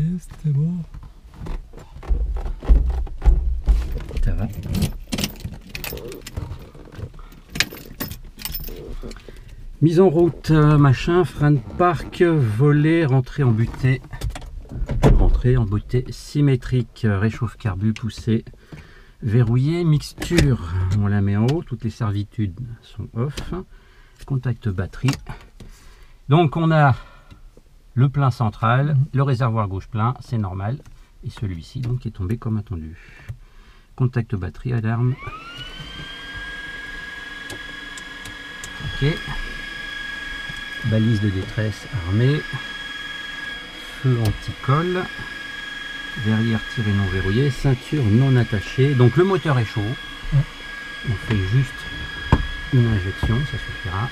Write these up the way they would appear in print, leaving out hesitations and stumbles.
c'était bon. Ça va. Mise en route, machin, frein de parc, volet, rentrée en butée. Rentrée en butée symétrique, réchauffe carbu, poussée, verrouillé, mixture. On la met en haut, toutes les servitudes sont off. Contact batterie. Donc on a le plein central, le réservoir gauche plein, c'est normal. Et celui-ci donc qui est tombé comme attendu. Contact batterie, alarme. Ok. Balise de détresse armée. Feu anti-colle. Verrière tirée non verrouillée. Ceinture non attachée. Donc le moteur est chaud. On fait juste une injection, ça suffira.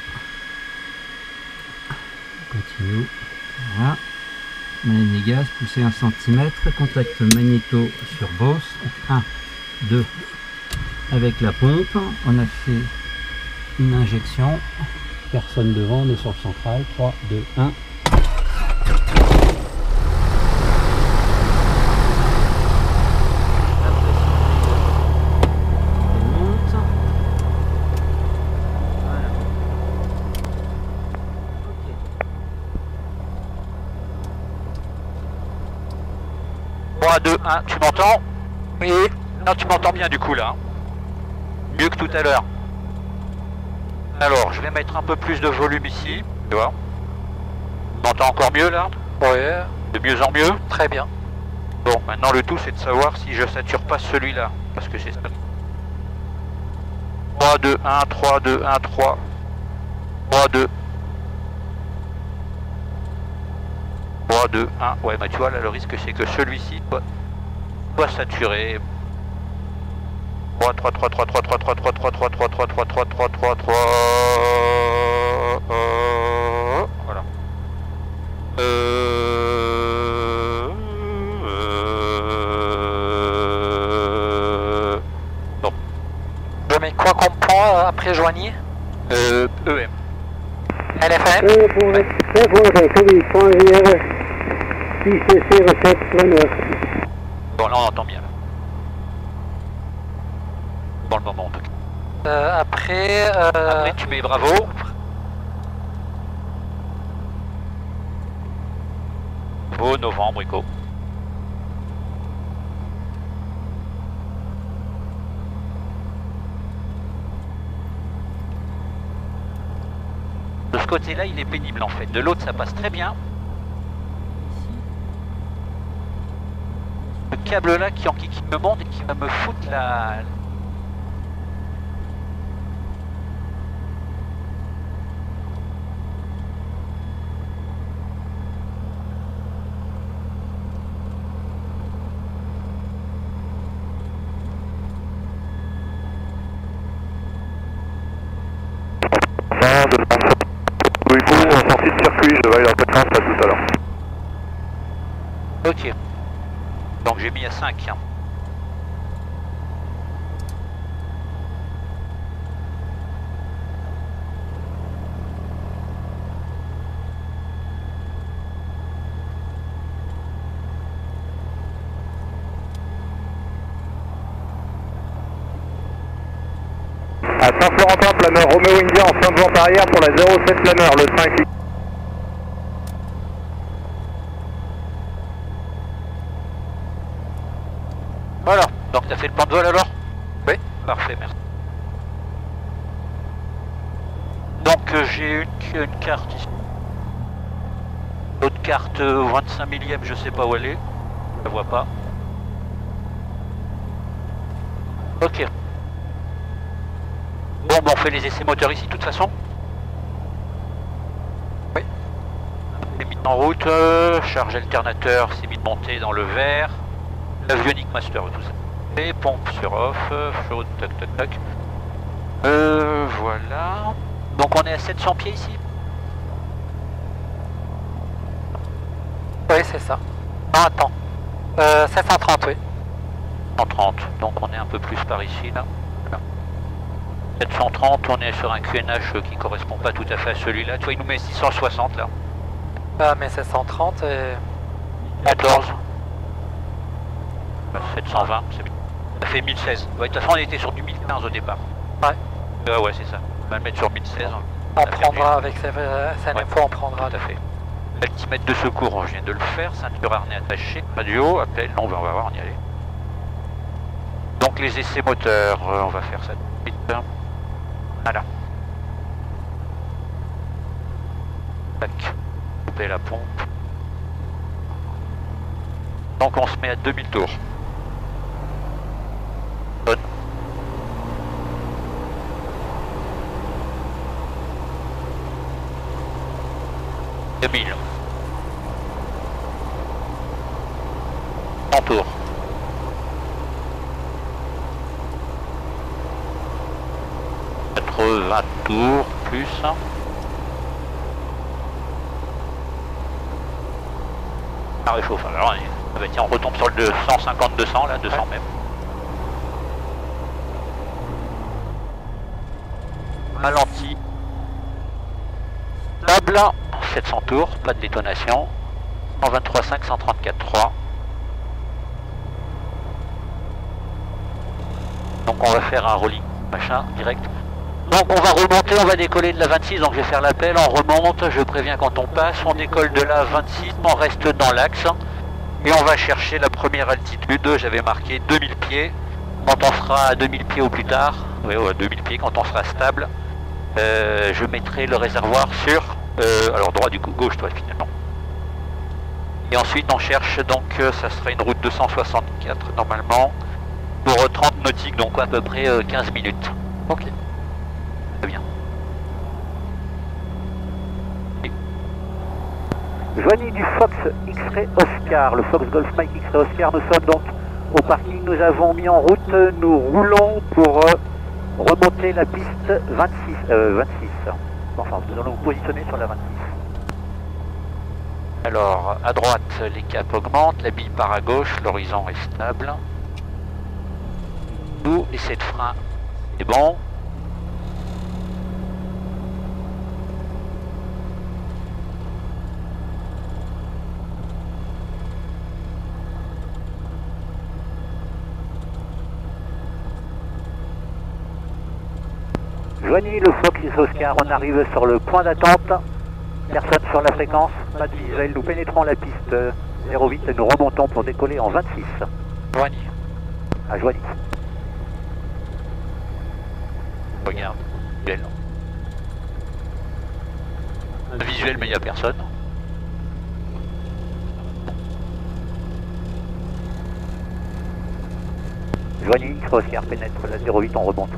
On continue. Voilà. Manette des gaz, pousser 1 cm. Contact magnéto sur bosse. 1, 2. Avec la pompe. On a fait une injection. Personne devant, on est sur le central. 3, 2, 1. Trois, 2, 1, tu m'entends? Oui. Non, tu m'entends bien du coup là. Mieux que tout à l'heure. Alors, je vais mettre un peu plus de volume ici, tu vois. Tu m'entends encore mieux là? Oui. De mieux en mieux? Très bien. Bon, maintenant le tout c'est de savoir si je sature pas celui-là, parce que c'est ça. 3, 2, 1, 3, 2, 1, 3. 3, 2. 3, 2, 1. Ouais, bah tu vois là le risque c'est que celui-ci soit saturé. 3, 3, 3, 3, 3, 3, 3, 3, 3, 3, 3, 3, 3, 3, 3, 3, 3. Voilà. Bon. Je mets quoi comme point après Joigny? EM. LFM? Bon là on entend bien là. Dans le moment en tout cas. Après, Après tu mets bravo. Bravo, novembre, éco. De ce côté-là, il est pénible en fait. De l'autre, ça passe très bien. Le câble là qui me monte et qui va me foutre la... sortie de circuit, je vais dans le 4 à tout à l'heure. Ok. Donc j'ai mis à 5. Hein. À Saint-Florentin, planeur Romeo India en fin de vente arrière pour la 07 planeur, le 5. Voilà. Donc t'as fait le plan de vol alors? Oui. Parfait, merci. Donc j'ai une carte ici. L'autre carte 25 millième, je sais pas où elle est. Je la vois pas. Ok. Bon, on fait les essais moteurs ici de toute façon. Oui. C'est mis en route, charge alternateur, c'est mis de monter dans le vert. Avionic master, tout ça. Et pompe sur off, chaude, tac tac tac. Voilà. Donc on est à 700 pieds ici. oui, c'est ça. Non, attends. 730, oui. 130, donc on est un peu plus par ici là. Voilà. 730, on est sur un QNH qui correspond pas tout à fait à celui-là. Tu vois, il nous met 660 là. Mais 730 et... 14. 120, c'est bien. Ça fait 1016. Ouais, de toute façon, on était sur du 1015 au départ. Ouais. Ouais, c'est ça. On va le mettre sur 1016. On prendra avec cette info, on prendra. Tout à fait. Altimètre de secours, je viens de le faire. Ceinture harnais attachée. Radio, appel. Non, on va voir, on y aller. Donc les essais moteurs, on va faire ça tout de suite. Voilà. Tac. Couper la pompe. Donc on se met à 2000 tours. Bonne. « 2000. 100 tours. 80 tours plus. Ça réchauffe. Alors tiens, on retombe sur le 150-200 là, 200 même. Ralenti. Stable. 700 tours, pas de détonation. 123,5, 134,3. Donc on va faire un rolling machin direct. Donc on va remonter, on va décoller de la 26, donc je vais faire l'appel, on remonte, je préviens quand on passe, on décolle de la 26, on reste dans l'axe et on va chercher la première altitude, j'avais marqué 2000 pieds, quand on sera à 2000 pieds au plus tard, oui, à 2000 pieds, quand on sera stable, je mettrai le réservoir sur, alors droit du coup, gauche toi finalement. Et ensuite on cherche, donc ça sera une route 264 normalement, pour 30 nautiques, donc à peu près 15 minutes. Ok. Très bien. Joignez du Fox X-Ray Oscar, le Fox Golf Mike X-Ray Oscar, nous sommes donc au parking, nous avons mis en route, nous roulons pour remonter la piste 26. Enfin, nous allons nous positionner sur la 26. Alors, à droite, les caps augmentent, la bille part à gauche, l'horizon est stable. Tout, essai de frein, c'est bon. Joignez le Fox X-Oscar, on arrive sur le point d'attente. Personne sur la fréquence, pas de visuel. Nous pénétrons la piste 08 et nous remontons pour décoller en 26. Joigny. À Joigny. Regarde, visuel. Visuel, mais il n'y a personne. Joigny, X-Oscar pénètre la 08, on remonte.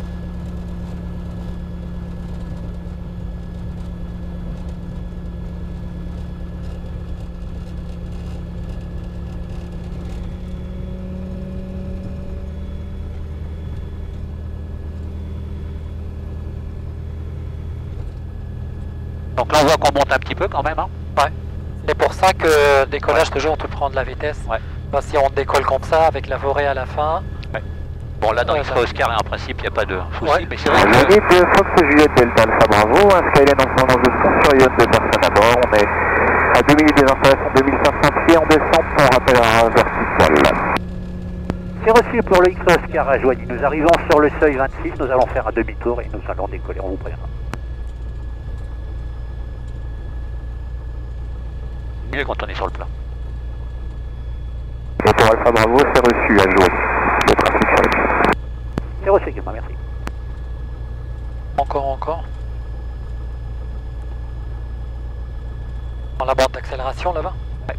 Donc là on voit qu'on monte un petit peu quand même. Hein. Ouais. C'est pour ça que décollage toujours on te prend de la vitesse. Ouais. Bah, si on décolle comme ça avec la forêt à la fin. Ouais. Bon là dans X-Ray Oscar en principe il n'y a pas de souci, mais c'est vrai Joignez que... de Fox Juliette Delta Alpha Bravo, un Skyline en tendance de fond sur yacht de personnes à bord. On est à 2 minutes des installations, 2500 pieds, on descend, on rappelle un vertical. C'est reçu pour le X-Ray Oscar à Joigny. Nous arrivons sur le seuil 26, nous allons faire un demi-tour et nous allons décoller, on vous prévient. mieux quand on est sur le plat. Et pour Alpha Bravo, c'est reçu à Joigny. Le trafic sur le plat. C'est reçu également, merci. Encore. Dans la bande d'accélération là-bas. Ouais.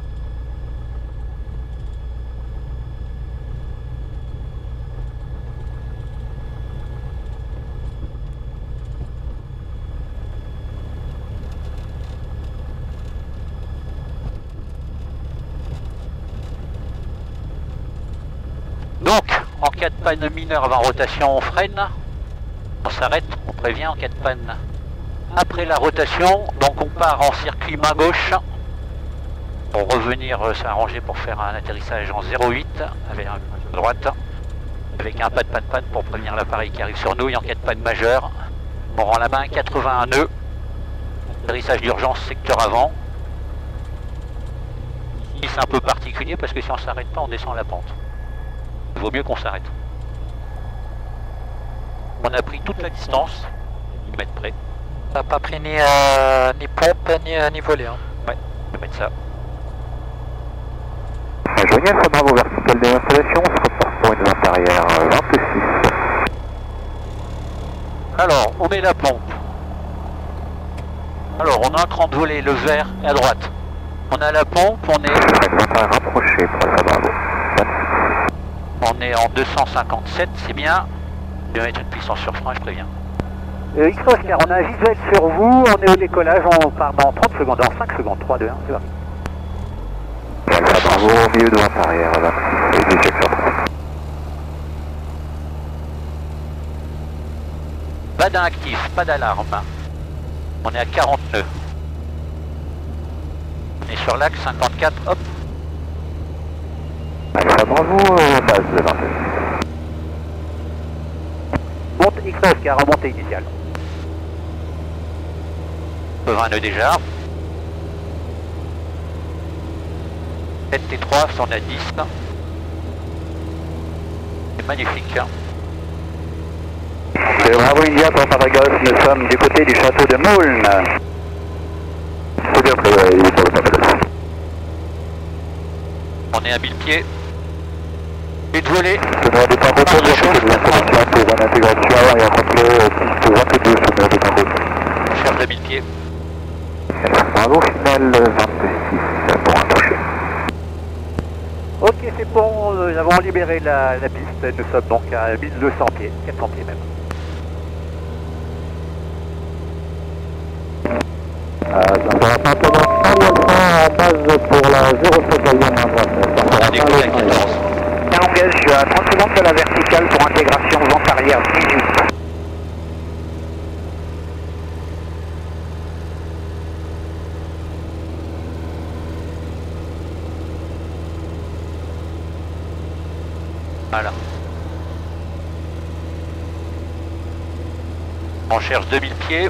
Donc, en cas de panne mineure avant rotation, on freine, on s'arrête, on prévient en cas de panne. Après la rotation, donc on part en circuit main gauche pour revenir s'arranger pour faire un atterrissage en 0,8 avec un droite, avec un pas de panne pour prévenir l'appareil qui arrive sur nous. Et en cas de panne majeure, on rend la main 81 nœuds, atterrissage d'urgence secteur avant. Ici c'est un peu particulier parce que si on s'arrête pas, on descend la pente. vaut mieux qu'on s'arrête. On a pris toute la distance, 10 mètres près. T'as pas pris ni pompe ni volet. Hein. Ouais, je vais mettre ça. Joignez Alpha Bravo vertical des installations, on se repart pour une vente arrière 26. Alors, on met la pompe. Alors, on a un cran de volet, le vert à droite. On a la pompe, on est... Une vente arrière rapprochée pour Alpha Bravo. 26. On est en 257, c'est bien. Je vais mettre une puissance sur frein, je préviens. X-Oscar, on a un visuel sur vous, on est au décollage, on part dans 30 secondes, dans 5 secondes, 3, 2, 1, c'est parti. Alpha Bravo au milieu de vente arrière 26 et 17 sur 3. Pas d'inactif, pas d'alarme. On est à 40 nœuds. On est sur l'axe 54, hop. Alpha Bravo, base de 26. Monte X-Oscar, remontée initiale. 20 nœuds déjà. 7 T3, on a 10. C'est magnifique. Hein. C'est Bravo India pour Paragus, nous sommes du côté du château de Moulnes. C'est bien prévu pour le Paragus. On est à 1000 pieds. Et de voler. Sonore départ retour de château de l'installation pour une intégration arrière complet piste 22, sonore départ retour. On cherche à 1000 pieds. Bravo, final 26 pour approcher. Ok, c'est bon, nous avons libéré la piste, nous sommes donc à 1200 pieds, 400 pieds même. En base pour la 07 On a décollé à 14. Engage, je suis à 30 secondes de la verticale pour intégration vente arrière 18. Voilà. On cherche 2000 pieds.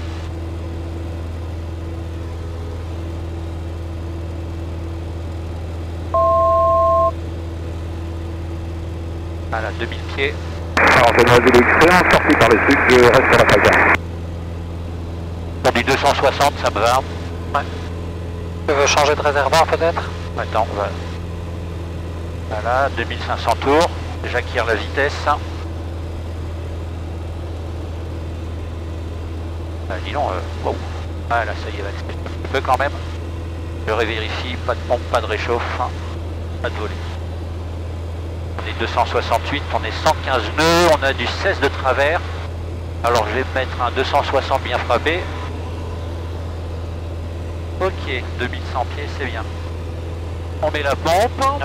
Voilà, 2000 pieds. Entraînement de l'expérience, sorti par le sud, je reste sur la phase. Pour du 260, ça me va. Ouais. Tu veux changer de réservoir peut-être? Attends, on va... Voilà, 2500 tours. J'acquiers la vitesse. Ah, dis donc, wow. Voilà, ça y est, va accélérer un petit peu quand même. Je revérifie, pas de pompe, pas de réchauffe, pas de volet. On est 268, on est 115 nœuds, on a du 16 de travers. Alors je vais mettre un 260 bien frappé. Ok, 2100 pieds, c'est bien. On met la pompe.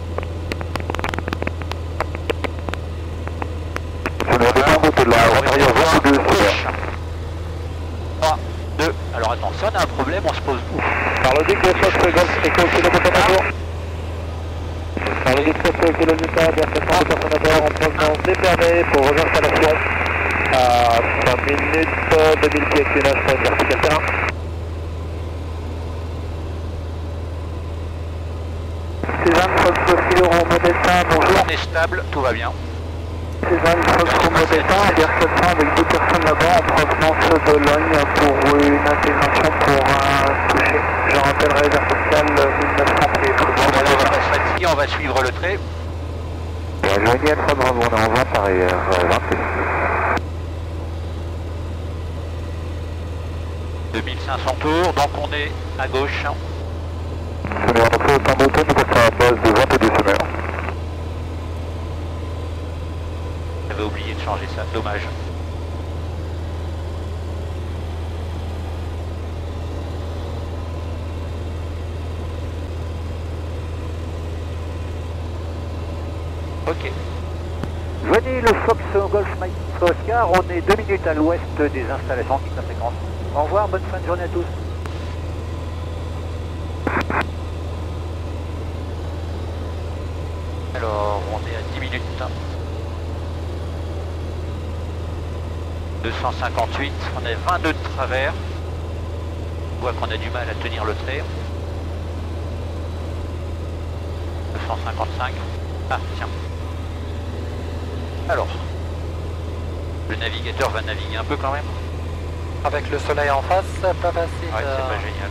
Sonore départ retour de la vente arrière 22 sur 3, 2. Alors attends, si on a un problème, on se pose où? Par le DIC de Fox Golf Echo, kilomètre à tour. Par le DIC de Fox Kilomètre, déplacement de personne à bord en provenance d'Épernay pour réinstallation à 5 minutes, 2000 pieds clinage pour une verticale terrain. Cézanne, Fox Kilo, modèle 1, bonjour. On est stable, tout va bien. Cézanne, Fox modèle 1, Air 700 avec 2 personnes là-bas en provenance de Logne pour une intégration pour un toucher. Je rappellerai verticale 1900 pieds. Bon, voilà, on va pas se fatiguer, on va suivre le trait. Joignez Alpha Bravo, on est en vente arrière 26. 2500 tours, donc on est à gauche. Sonore en fait un moteur, nous passons à la base de 22 sonneurs. J'avais oublié de changer ça, dommage. Ok. Joignez le Fox Golf Mike Oscar, on est 2 minutes à l'ouest des installations qui fréquence. Au revoir, bonne fin de journée à tous. Alors, on est à 10 minutes. 258, on est 22 de travers. On voit qu'on a du mal à tenir le trait. 255. Ah, tiens. Alors, le navigateur va naviguer un peu quand même. Avec le soleil en face, pas facile. Ouais, c'est pas génial.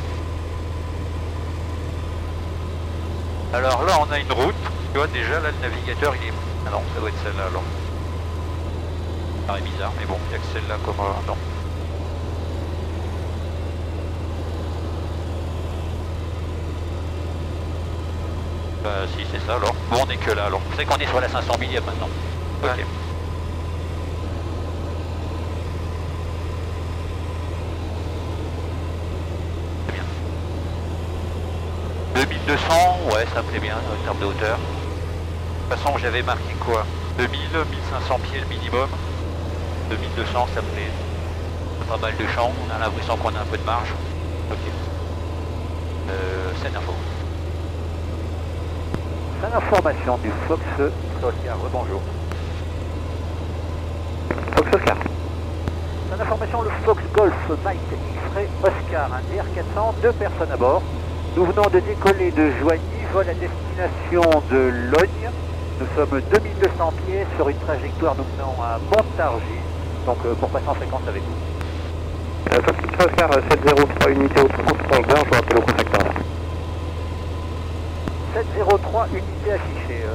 Alors là, on a une route. Tu vois, déjà, là, le navigateur, il est... Ah non, ça doit être celle-là, alors. Ça paraît bizarre, mais bon, il n'y a que celle-là comme... non. Bah si, c'est ça, alors. Bon, on est que là, alors. C'est qu'on est sur la 500 millième maintenant. Ok. Ouais. C'est bien. 2200, ouais, ça me plaît bien en termes de hauteur. De toute façon, j'avais marqué quoi 2000, 1500 pieds le minimum. 2200, ça me plaît. Pas mal de champs, on a l'impression qu'on a un peu de marge. Ok. Cette info. C'est l'information du Fox Oscar, rebonjour. Fox Oscar. C'est l'information, le Fox Golf Mike X-Ray Oscar, un DR400, 2 personnes à bord. Nous venons de décoller de Joigny, vol à destination de Logne. Nous sommes 2200 pieds sur une trajectoire nous menant à Montargis, donc pour passer en fréquence avec vous. Fox Oscar 703 unité au 30, je vous rappelle au contacteur. 703 unités affichées.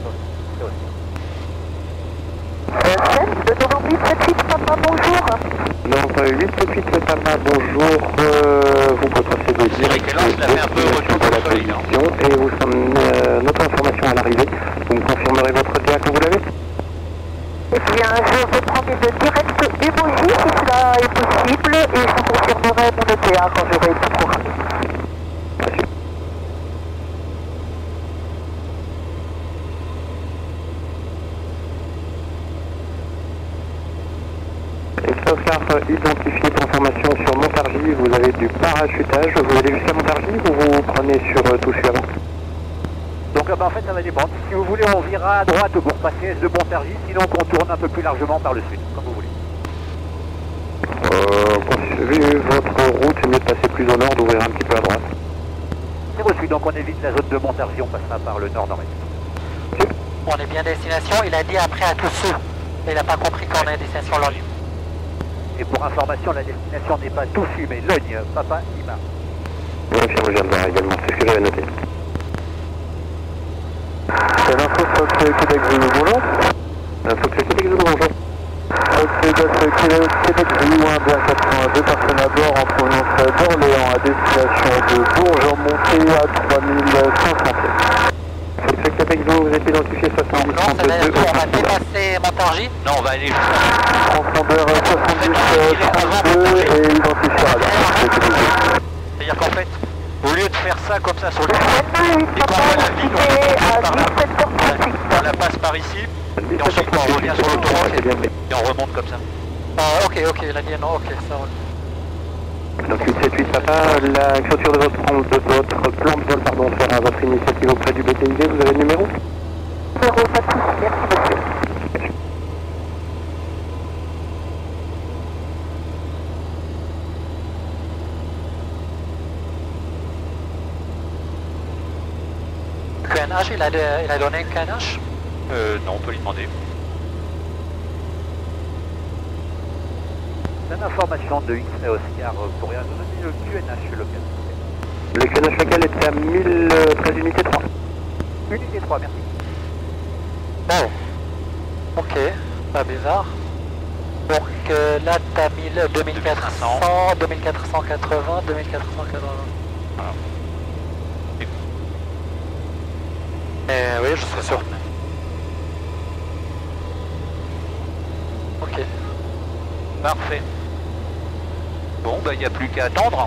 De novembre 878, Papa, bonjour. Donc 878 Papa, bonjour. Vous pouvez procéder. C'est vrai qu'elle lance, la fait un peu retour de la sur le soleil, hein. position et vous sommes notre information à l'arrivée. Vous me confirmerez votre DA quand vous l'avez? Eh bien, je vais prendre une directe émoji si cela est possible et je vous confirmerai mon ETA quand j'aurai tout programmé. Oscar identifié pour information sur Montargis, vous avez du parachutage, vous allez jusqu'à Montargis ou vous prenez sur Toussus avant? Donc en fait ça va dépendre. Si vous voulez on virera à droite pour passer de Montargis, sinon qu'on tourne un peu plus largement par le sud, comme vous voulez. Vu votre route, c'est mieux de passer plus au nord, d'ouvrir un petit peu à droite. C'est au sud, donc on évite la zone de Montargis, on passera par le nord-nord-est. On est bien à destination, il a dit après à Toussus. Il n'a pas compris qu'on est à destination Logne. Et pour information, la destination n'est pas Toussus, mais Logne, Papa Lima. Oui, je viens de voir également, c'est ce que j'avais noté. C'est l'info Fox Québec Zulu, bonjour. Fox Québec Zulu, bonjour. Fox Québec Zulu, 1 BR400, 2 personnes à bord en provenance d'Orléans à destination de Bourges, en montée à 3100 pieds. Fox Québec Zulu, vous êtes identifié 70 Non, c'est là, on va dépasser Montargis. Non, on va aller jusqu'à... Transpondeur 70 32 et identifié à la. C'est-à-dire qu'en fait, au lieu de faire ça comme ça sur le et qu'on voit la ville, on la passe par ici, et ensuite on revient sur l'autoroute et on remonte comme ça. Ah, ok, il a dit non, ok, ça roule. Donc 878 Papa, la clôture de votre plan de vol sera à votre initiative auprès du BTIV, vous avez le numéro? Numéro, pas de souci, merci monsieur. QNH, il a donné QNH? Non, on peut lui demander. C'est l'information de X-Ray Oscar pour rien donner le QNH local. Le QNH local était à 1013 unités 3. Unité 3, merci. Bon. Ok, pas bizarre. Donc là, t'as mis le 2400, 2480, 2480. Voilà. Oui, je serais sûr. Ok. Parfait. Bon, bah il n'y a plus qu'à attendre.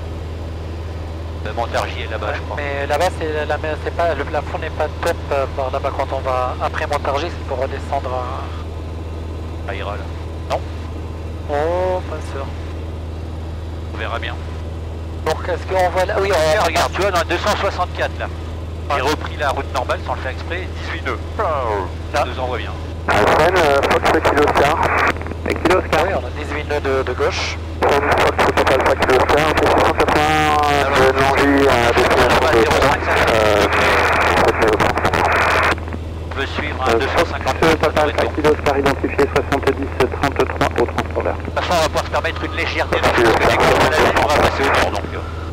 Le Montargis est là-bas, je crois. Mais là-bas, c'est pas, le plafond n'est pas top par là-bas quand on va après Montargis, c'est pour redescendre à... Ça ira là. Non, Oh, pas sûr. on verra bien. Donc est-ce qu'on voit là... Oui, on Regarde, tu vois, dans le 264 là. J'ai repris la route normale sans le faire exprès, 18 nœuds. Ça nous envoie bien. Alphen, Fox Kilo Oscar. Kilo Oscar. Oui, on a 18 nœuds de gauche. Fox Alpha Kilo Oscar, c'est 680 de Langy à destination de On veut suivre 250 Papa Alpha Kilo Oscar identifié 70-33 au transpondeur. De toute façon, on va pouvoir se permettre une légère démarche, parce que dès qu'on va la ligne, on va passer au nord, donc...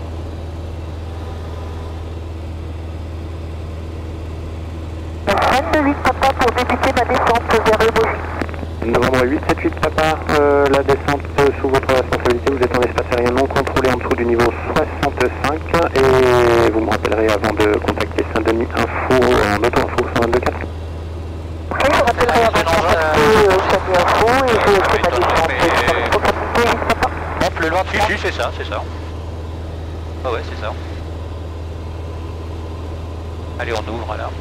22-8 Papa pour débuter ma descente vers le Bougie. Novembre 878 Papa, la descente sous votre responsabilité, vous êtes en espace aérien non contrôlé en dessous du niveau 65 et vous me rappellerez avant de contacter Saint-Denis Info en auto-info 122.4. Ok, je rappellerai avant de contacter Saint-Denis Info et je fais ma descente sur la responsabilité, Papa. Bon, plus loin, si, c'est ça, c'est ça. Ah ouais, c'est ça. Allez, on ouvre là.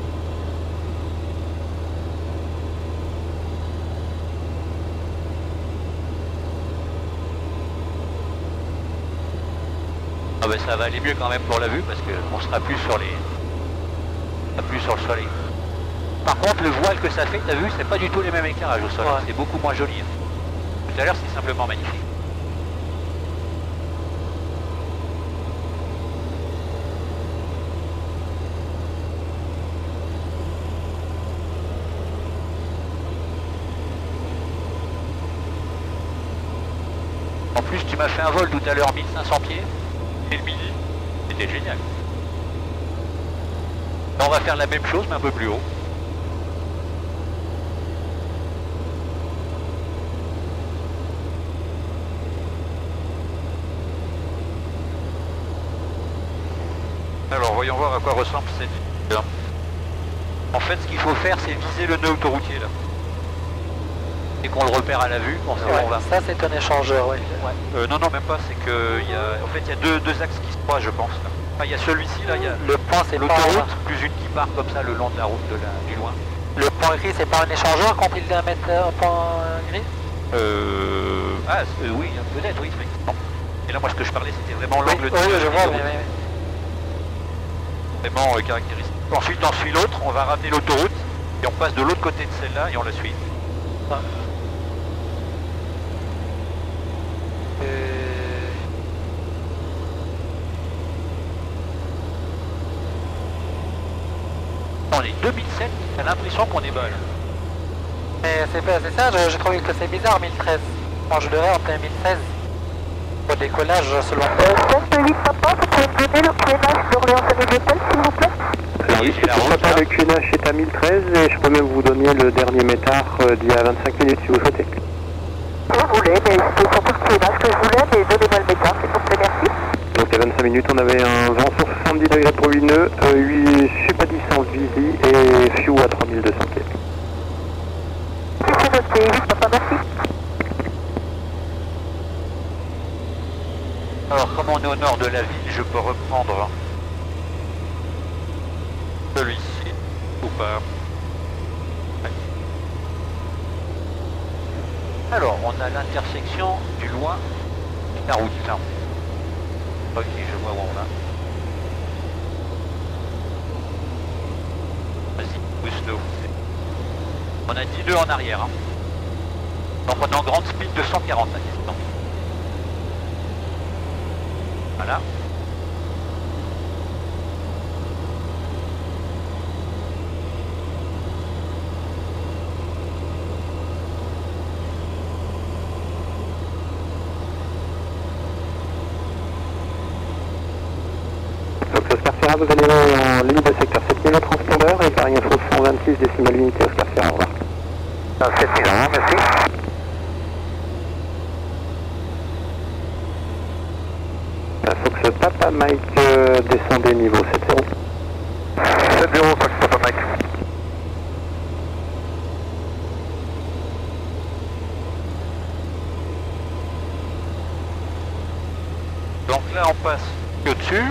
Ah ben ça va aller mieux quand même pour la vue parce qu'on sera plus sur les... plus sur le soleil. Par contre le voile que ça fait, t'as vu, c'est pas du tout les mêmes éclairages au sol, ouais. C'est beaucoup moins joli. Tout à l'heure c'est simplement magnifique. En plus tu m'as fait un vol tout à l'heure 1500 pieds. Et le midi, c'était génial. Là, on va faire la même chose mais un peu plus haut. Alors voyons voir à quoi ressemble cette ligne. En fait ce qu'il faut faire c'est viser le nœud autoroutier là. Et qu'on le repère à la vue, on sait où on va. Ça c'est un échangeur, oui. Ouais. Non, même pas, c'est que en fait il y a deux axes qui se croisent je pense. Là. Enfin, il y a celui-ci là, il y a le point c'est l'autoroute, plus une qui part comme ça le long de la route du loin. Le point gris c'est pas un échangeur quand il doit mettre un point gris oui, peut-être, oui, effectivement. Et là moi ce que je parlais c'était vraiment l'angle de oui, je vois, vraiment caractéristique. Ensuite on suit l'autre, on va ramener l'autoroute et on passe de l'autre côté de celle-là et on la suit. On est 2007, t'as l'impression qu'on est bas là. Mais c'est ça, je trouve que c'est bizarre 1013. Moi je devrais en plein 1016. Au décollage selon moi. 8 Papa, vous pouvez me donner le QNH d'Orléans-Saint-Hôtel s'il vous plaît? Alors oui, le QNH est à 1013 et je peux même vous donner le dernier métard d'il y a 25 minutes si vous souhaitez. Si vous voulez, mais c'est surtout le QNH que je voulais, mais donnez-moi le métard, s'il vous plaît, merci. Donc il y a 25 minutes, on avait un vent sur 70 degrés pour une nœud, 8 sup à distance Visi et FIU à 3200 pieds. C'est noté, 8 Papa, merci. Alors comme on est au nord de la ville, je peux reprendre celui-ci ou pas. Ouais. Alors on a l'intersection du loin de la route là. Ok, je vois où on va. Vas-y, pousse-nous. On a 10 nœuds en arrière. Hein. Donc on est en grande speed de 140 à distance. Voilà. Donc Oscar Sierra, vous allez en ligne de secteur 7000 au transpondeur et Paris Info 126 décimale unité Oscar Sierra, au revoir. 7000, merci. Fox Papa Mike, descendez niveau 70. 70, Fox Papa Mike. Donc là on passe au-dessus.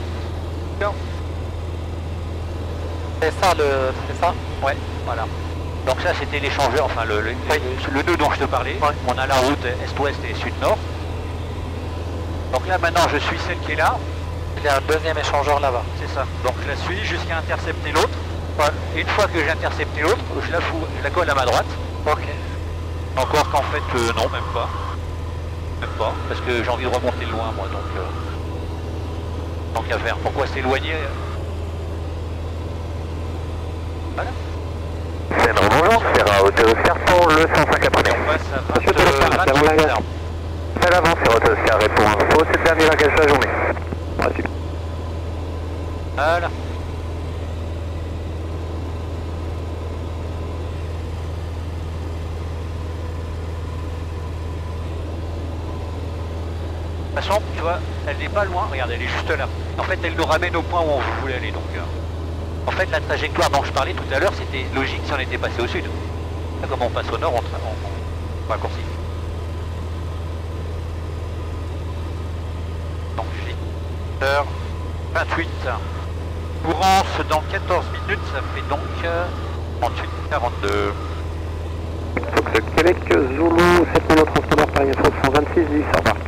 C'est ça c'est ça? Ouais, voilà. Donc ça c'était l'échangeur, enfin le nœud dont je te parlais. Ouais. On a la route est-ouest et sud-nord. Donc là maintenant je suis celle qui est là. Il y a un deuxième échangeur là-bas. C'est ça. Donc je la suis jusqu'à intercepter l'autre. Ouais. Et une fois que j'ai intercepté l'autre, je la colle à ma droite. Ok. Encore qu'en fait non, même pas. Même pas. Parce que j'ai envie de remonter loin moi donc. Tant qu'à faire. Pourquoi s'éloigner? Voilà. Bonjour, c'est Hotel Oscar pour le 105 On passe à Monsieur Oscar, 28 heures. c'est à l'avance, c'est Hotel Oscar répond info, c'est le dernier langage de la journée. Ah, super. Voilà. De toute façon, tu vois, elle n'est pas loin, regarde, elle est juste là. En fait, elle nous ramène au point où on voulait aller, donc... En fait, la trajectoire dont je parlais tout à l'heure, c'était logique si on était passé au sud. Là, comme on passe au nord, on raccourcit. Donc, 8h28. Courance dans 14 minutes, ça fait donc 38-42. Donc, Québec, Zulu, 7000 transpondeur Paris Info 126, 10, au revoir.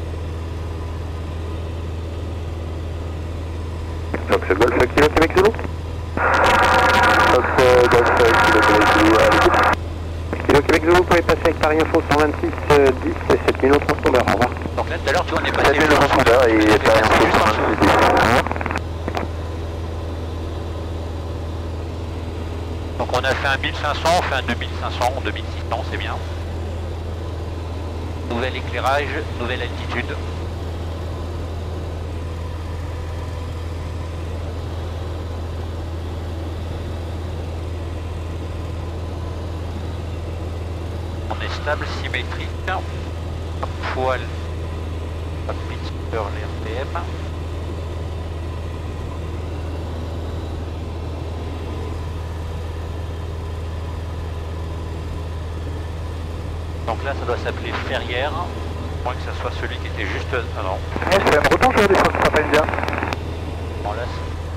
Donc, c'est Golf Kilo Québec Zulu. Donc, Golf Kilo Québec Zulu à l'écoute. Kilo Québec Zulu, vous pouvez passer avec Paris Info 126, 10 et 7000 transpondeur, au revoir. Donc là, tout à l'heure, tu vois, on est passé... 7000 transpondeur et Paris Info 126, 10, au revoir. Donc on a fait un 1500, on fait un 2500, 2600, c'est bien. Nouvel éclairage, nouvelle altitude. On est stable, symétrique. Poil, pitch sur l'RPM. Donc là, ça doit s'appeler Ferrière, à moins que ça soit celui qui était juste... Ah non. Breton, je descends, ça s'appelle bien. Bon là,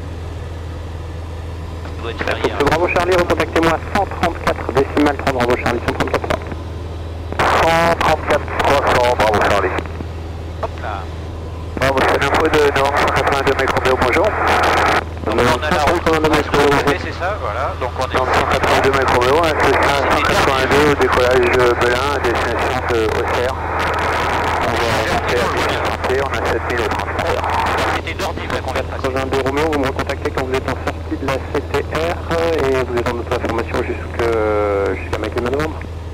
ça doit être Ferrière. Bravo Charlie, recontactez-moi 134 décimales 3, Bravo Charlie, 134 3. 134 300, Bravo Charlie. Hop là. Bravo, c'est l'info de 182 micro bonjour. Donc on a la route, c'est ça, voilà. Donc on est... 182 micro c'est 182 au décollage Belin à destination de Auxerre. On va remonter à 1000 on a 7000 au transport. C'était Dordy qu'on vient de passer. 82 Roméo, vous me recontactez quand vous êtes en sortie de la CTR et vous êtes en auto-information jusqu'à McLean-Novembre.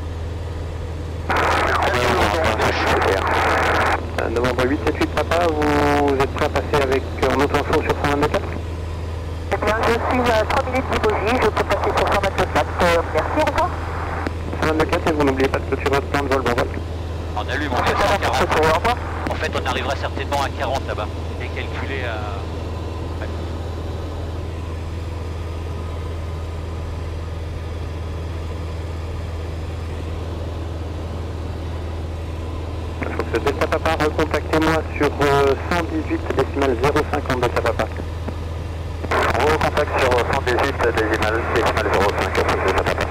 Novembre 8, 7, 8, papa, vous êtes prêt à passer avec en auto-info sur 124? Eh bien, je suis à 3 minutes d'Ibogie, je peux passer sur 124. Merci, au revoir. 124 et vous n'oubliez pas de clôturer votre plan de vol, bon vol. On allume, on est à 40. En fait, on arrivera certainement à 40 là-bas. Et calculé à... Ouais. Delta Papa, recontactez-moi sur 118 décimales 050 Delta Papa. Recontacte sur 118 décimales 05 Delta Papa.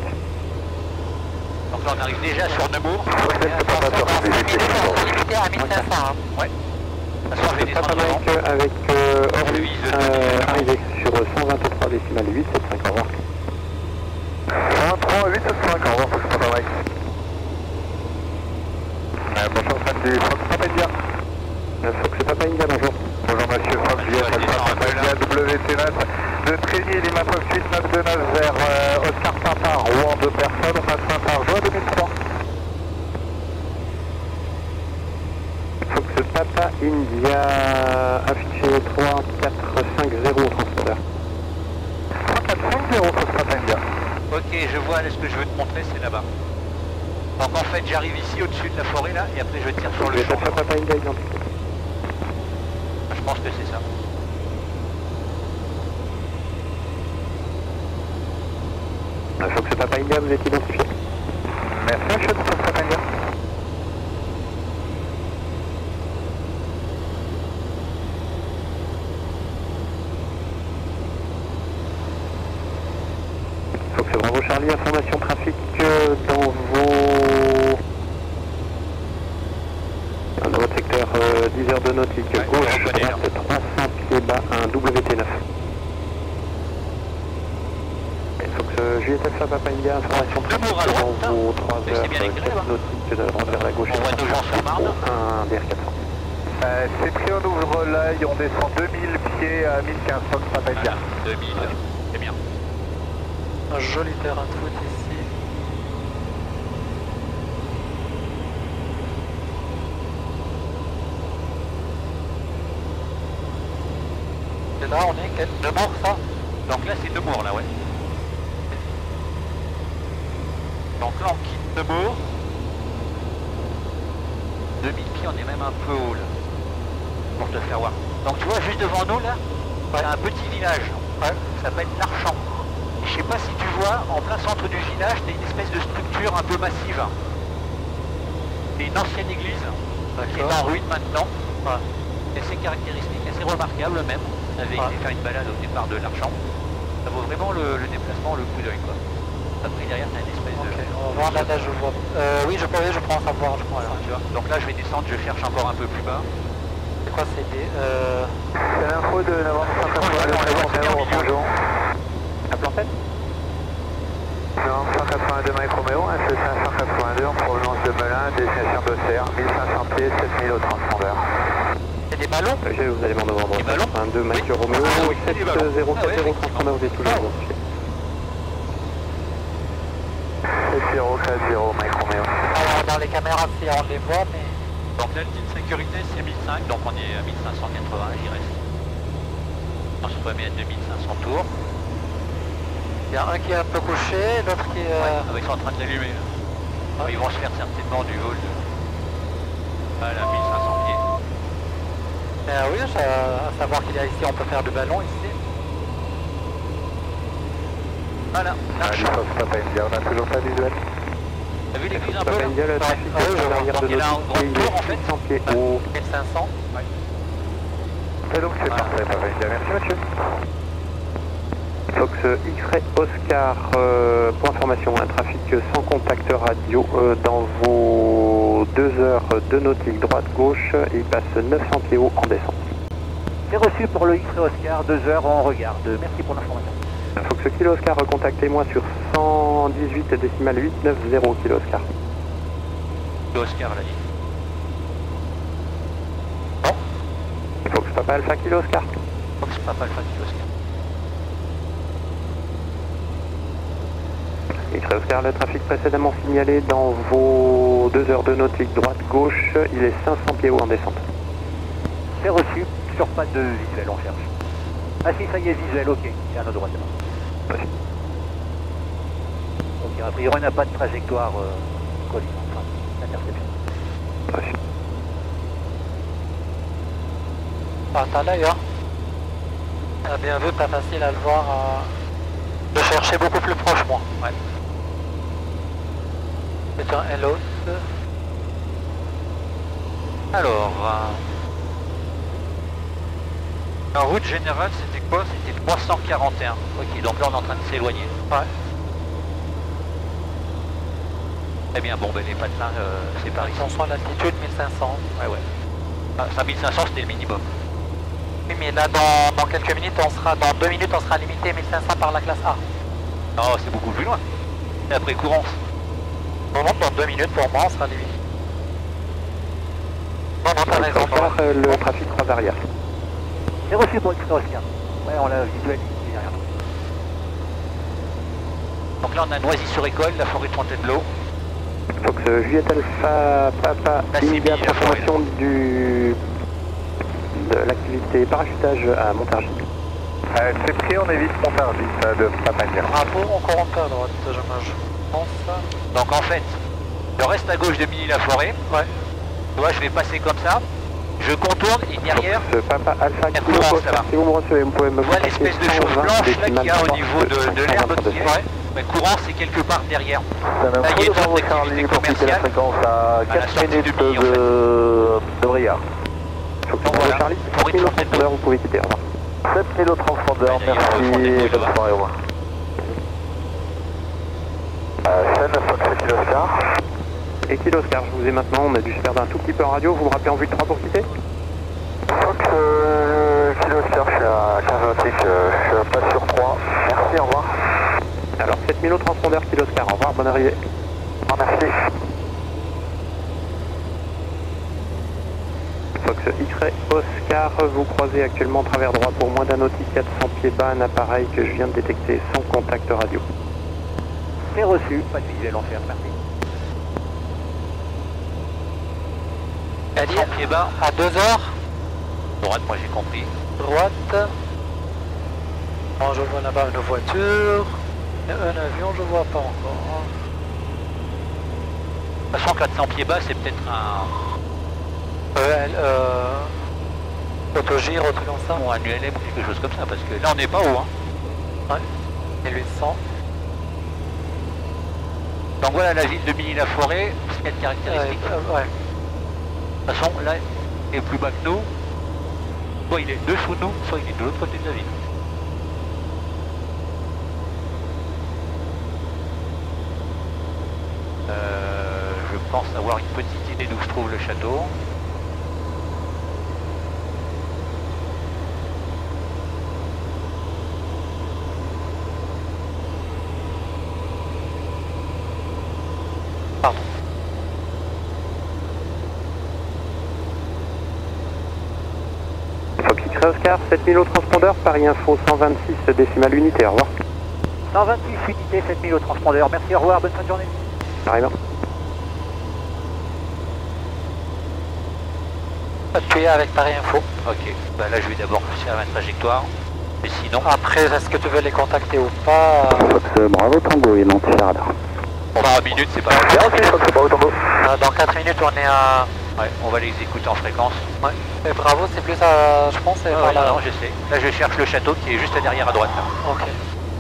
Donc là, on arrive déjà sur Nemours. Delta Papa sur 118 décimales. à 1500. Hein. Ouais. De toute façon, je vais Delta descendre Papa devant. avec Orly, arrivé sur 123 décimales 875, au revoir. 123 875, au revoir, faut que je Mike. Bonjour, samedi, Fox Papa India. Fox Papa India, bonjour. Bonjour monsieur Fox, Alpha Papa India, WT9, de Trény, Lima Fox 8929 vers Oscar Papa, Rouen, 2 personnes, on passe un par juin 2003. Fox Papa India, affiché 3450 au transpondeur. 3450 Fox Papa India. Ok, je vois, là, ce que je veux te montrer, c'est là-bas. Donc en fait, j'arrive ici au-dessus de la forêt là, et après je tire sur le champ. Papa India, exemple. Je pense que c'est ça. Fox Papa India, vous êtes identifié. Merci monsieur, Fox Papa India. Fox Bravo Charlie, information trafic dans votre secteur 10 heures de nautique, Ouais, gauche, droite, 300 pieds bas, un WT9. Fox Juliette Alpha Papa India, information trafic Nemours à droite, dans vos 3 mais c'est bien heures écrit, là. nautiques de droite vers la gauche. On voit nos gens sur Marne. Un DR400. C'est pris, on ouvre l'œil, on descend 2000 pieds à 1015 Fox Papa India. 2000, c'est bien. Un joli terrain de foot ici. Et là on est quel Nemours ça? Donc là c'est Nemours là, ouais. Donc là on quitte Nemours. 2000 pieds, on est même un peu haut là. Pour te faire voir. Donc tu vois juste devant nous là, il y a un petit village. Ouais, ça s'appelle l'Archamp. Je sais pas si tu vois, en plein centre du village, t'as une espèce de structure un peu massive. C'est une ancienne église qui est en ruine maintenant. Ouais. Et c'est caractéristique, assez remarquable même. On avait été faire une balade au départ de l'Archamp. Ça vaut vraiment le déplacement, le coup d'œil quoi. Après derrière t'as une espèce de... On va voir là, je vois. Oui je prends à voir, je prends voilà, tu vois. Donc là je vais descendre, je cherche encore un peu plus bas. C'est quoi c'est des... C'est l'info de novembre 182 Romeo. À plan 7 Novembre 182 Mike Romeo, un 582 en provenance de Melun, destination d'Auxerre, 1500 pieds, 7000 au transpondeur. C'est des ballons? J'ai vous allez m'en novembre 182 Mike Romeo, 7070 transpondeur, vous êtes toujours identifié. 7040 Mike Romeo. Alors dans les caméras si on les voit mais... Donc l'altitude de sécurité c'est 1005, donc on est à 1580, j'y reste. On se remet à 2500 tours. Il y a un qui est un peu couché, l'autre qui est... Ils sont en train de l'allumer là. Ils vont se faire certainement du vol de... Voilà, 1500 pieds. oui, à savoir qu'il y a ici, on peut faire du ballon ici. Voilà, l'Archamp. Papa India, on a toujours pas visuel. T'as vu l'église un peu Papa là? India, le trafic je vois. arrière Donc de il y a un notre grand tour en fait. 600 pieds haut. 1500. Et donc c'est parfait, Papa India, merci monsieur. Fox X-Ray Oscar, pour information, un trafic sans contact radio dans vos 2 heures de nautique droite-gauche, il passe 900 pieds haut en descente. C'est reçu pour le X-Ray Oscar, 2 heures, on regarde. Merci pour l'information. Fox Kilo Oscar, recontactez-moi sur 118,890 Kilo Oscar. Oscar l'a dit. Fox Papa Alpha Kilo Oscar. Fox Papa Alpha Kilo Oscar. X-Ray Oscar, le trafic précédemment signalé dans vos 2 heures de nautique droite-gauche, il est 500 pieds haut en descente. C'est reçu, sur pas de visuel, on cherche. Ah si, ça y est, visuel, ok, c'est à notre droite. Oui. Ok, a priori, on n'a pas de trajectoire collision, enfin, d'interception. Oui. Ah, t'as l'œil, hein. Bien vu, pas facile à le voir. Je cherchais beaucoup plus proche, moi. Ouais. C'est un Hellos. Alors, en route générale, c'était quoi? C'était 341. Ok, donc là on est en train de s'éloigner. Ouais. Très bien, bon ben les patelins, c'est par ici. On soit à l'altitude 1500. Ouais, ouais. Ah, ça 1500 c'était le minimum. Oui, mais là, dans quelques minutes, dans 2 minutes, on sera limité 1500 par la classe A. Non, c'est beaucoup plus loin. Et après courance. Non, dans 2 minutes, pour moi, on sera limité. Non, t'as raison. Oscar, le trafic croise arrière. C'est reçu pour X-Ray Oscar. Ouais, on l'a visuel ici derrière nous. Donc là on a Noisy-sur-École, la forêt de Fontainebleau. Fox Juliette Alpha Papa India, transformation de l'activité parachutage à Montargis. C'est pris, on évite Montargis de Papa India. Bravo, on compte à droite, je pense. Donc en fait, je reste à gauche de Milly-la-Forêt. Ouais. Tu vois, je vais passer comme ça. Je contourne et derrière, Fox Papa Alpha la Kilo courance, Oscar, là-bas. si vous me recevez, vous pouvez me tu vois contacter l'espèce de chose 120 blanche là qu'il y a au décimales niveau de l'herbe qui dessus. ouais. Mais courant c'est quelque part derrière. C'est Là, il y a une Bravo zone Charlie d'activité pour quitter la commerciale. fréquence à la 4 sortie minutes de Milly, en fait. de Briard. Fox Donc Bravo voilà, Charlie, forêt de 7000 Fontainebleau. transpondeurs, vous pouvez quitter, au revoir. 7000 au transpondeur, Ouais, d'ailleurs, merci, Fontainebleau, bonne là-bas. soirée, au revoir. Seine, Fox Kilo Oscar. Et Kilo Oscar, je vous ai maintenant, on a dû se perdre un tout petit peu en radio, vous me rappelez en vue de 3 pour quitter? Fox Kilo Oscar, je suis à 15 nautiques, je suis pas sur 3. Merci, au revoir. Alors 7000 au transpondeur Kilo Oscar, au revoir, bonne arrivée. Oh, merci. Fox X-Ray Oscar, vous croisez actuellement en travers droit pour moins d'un nautique 400 pieds bas un appareil que je viens de détecter sans contact radio. C'est reçu, pas de visuel en fer, merci. C'est-à-dire pied bas. à 2 heures, Droite, moi j'ai compris. droite. Bon, je vois là-bas une voiture. Et un avion, je vois pas encore. De toute façon, 400 pieds bas, c'est peut-être un... Autogire, autre comme ça. Bon, un ULM ou quelque chose comme ça, parce que là on n'est pas haut. Hein. Ouais. 1800. Donc voilà la ville de Milly-la-Forêt, ce qu'elle caractéristique. Ouais. De toute façon, là, il est plus bas que nous. Soit il est dessous de nous, soit il est de l'autre côté de la ville. Je pense avoir une petite idée d'où se trouve le château. Pardon. Fox X-Ray Oscar, 7000 au transpondeur, Paris Info 126 décimale unité, au revoir. 126 unités, 7000 au transpondeur. Merci, au revoir, bonne fin de journée. Arrivant. Appuyez avec Paris Info. Ok, bah là je vais d'abord faire ma trajectoire. Mais sinon, Après, est-ce que tu veux les contacter ou pas? Fox Bravo Tango, il est monté sur radar. en 3 minutes c'est pas grave. Bien reçu, Fox Bravo Tango. Dans 4 minutes, on est à... Ouais, on va les écouter en fréquence. Ouais. Et Bravo, c'est plus à... Je pense c'est par là. non, je sais. Là je cherche le château qui est juste derrière à droite. Là. Ok.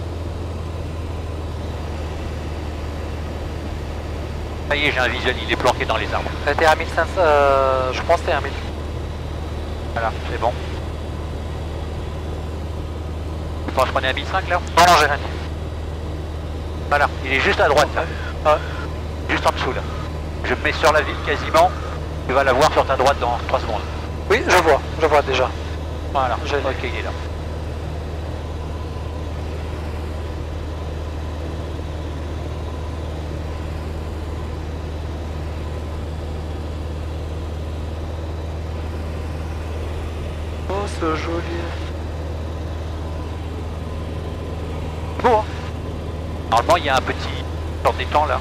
Ça y est, j'ai un visuel, il est planqué dans les arbres. T'es à 1500, je pense que t'es à 1000. Voilà, c'est bon. Je pense qu'on est à 1005 là. Non, j'ai rien dit. Voilà, il est juste à droite là. Ouais. Juste en dessous là. Je me mets sur la ville quasiment. Tu vas la voir sur ta droite dans 3 secondes. Oui, je vois déjà. Voilà, Je l'ai. ok, il est là. Oh, c'est joli. Beau hein. Normalement il y a un petit sorte d'étang là.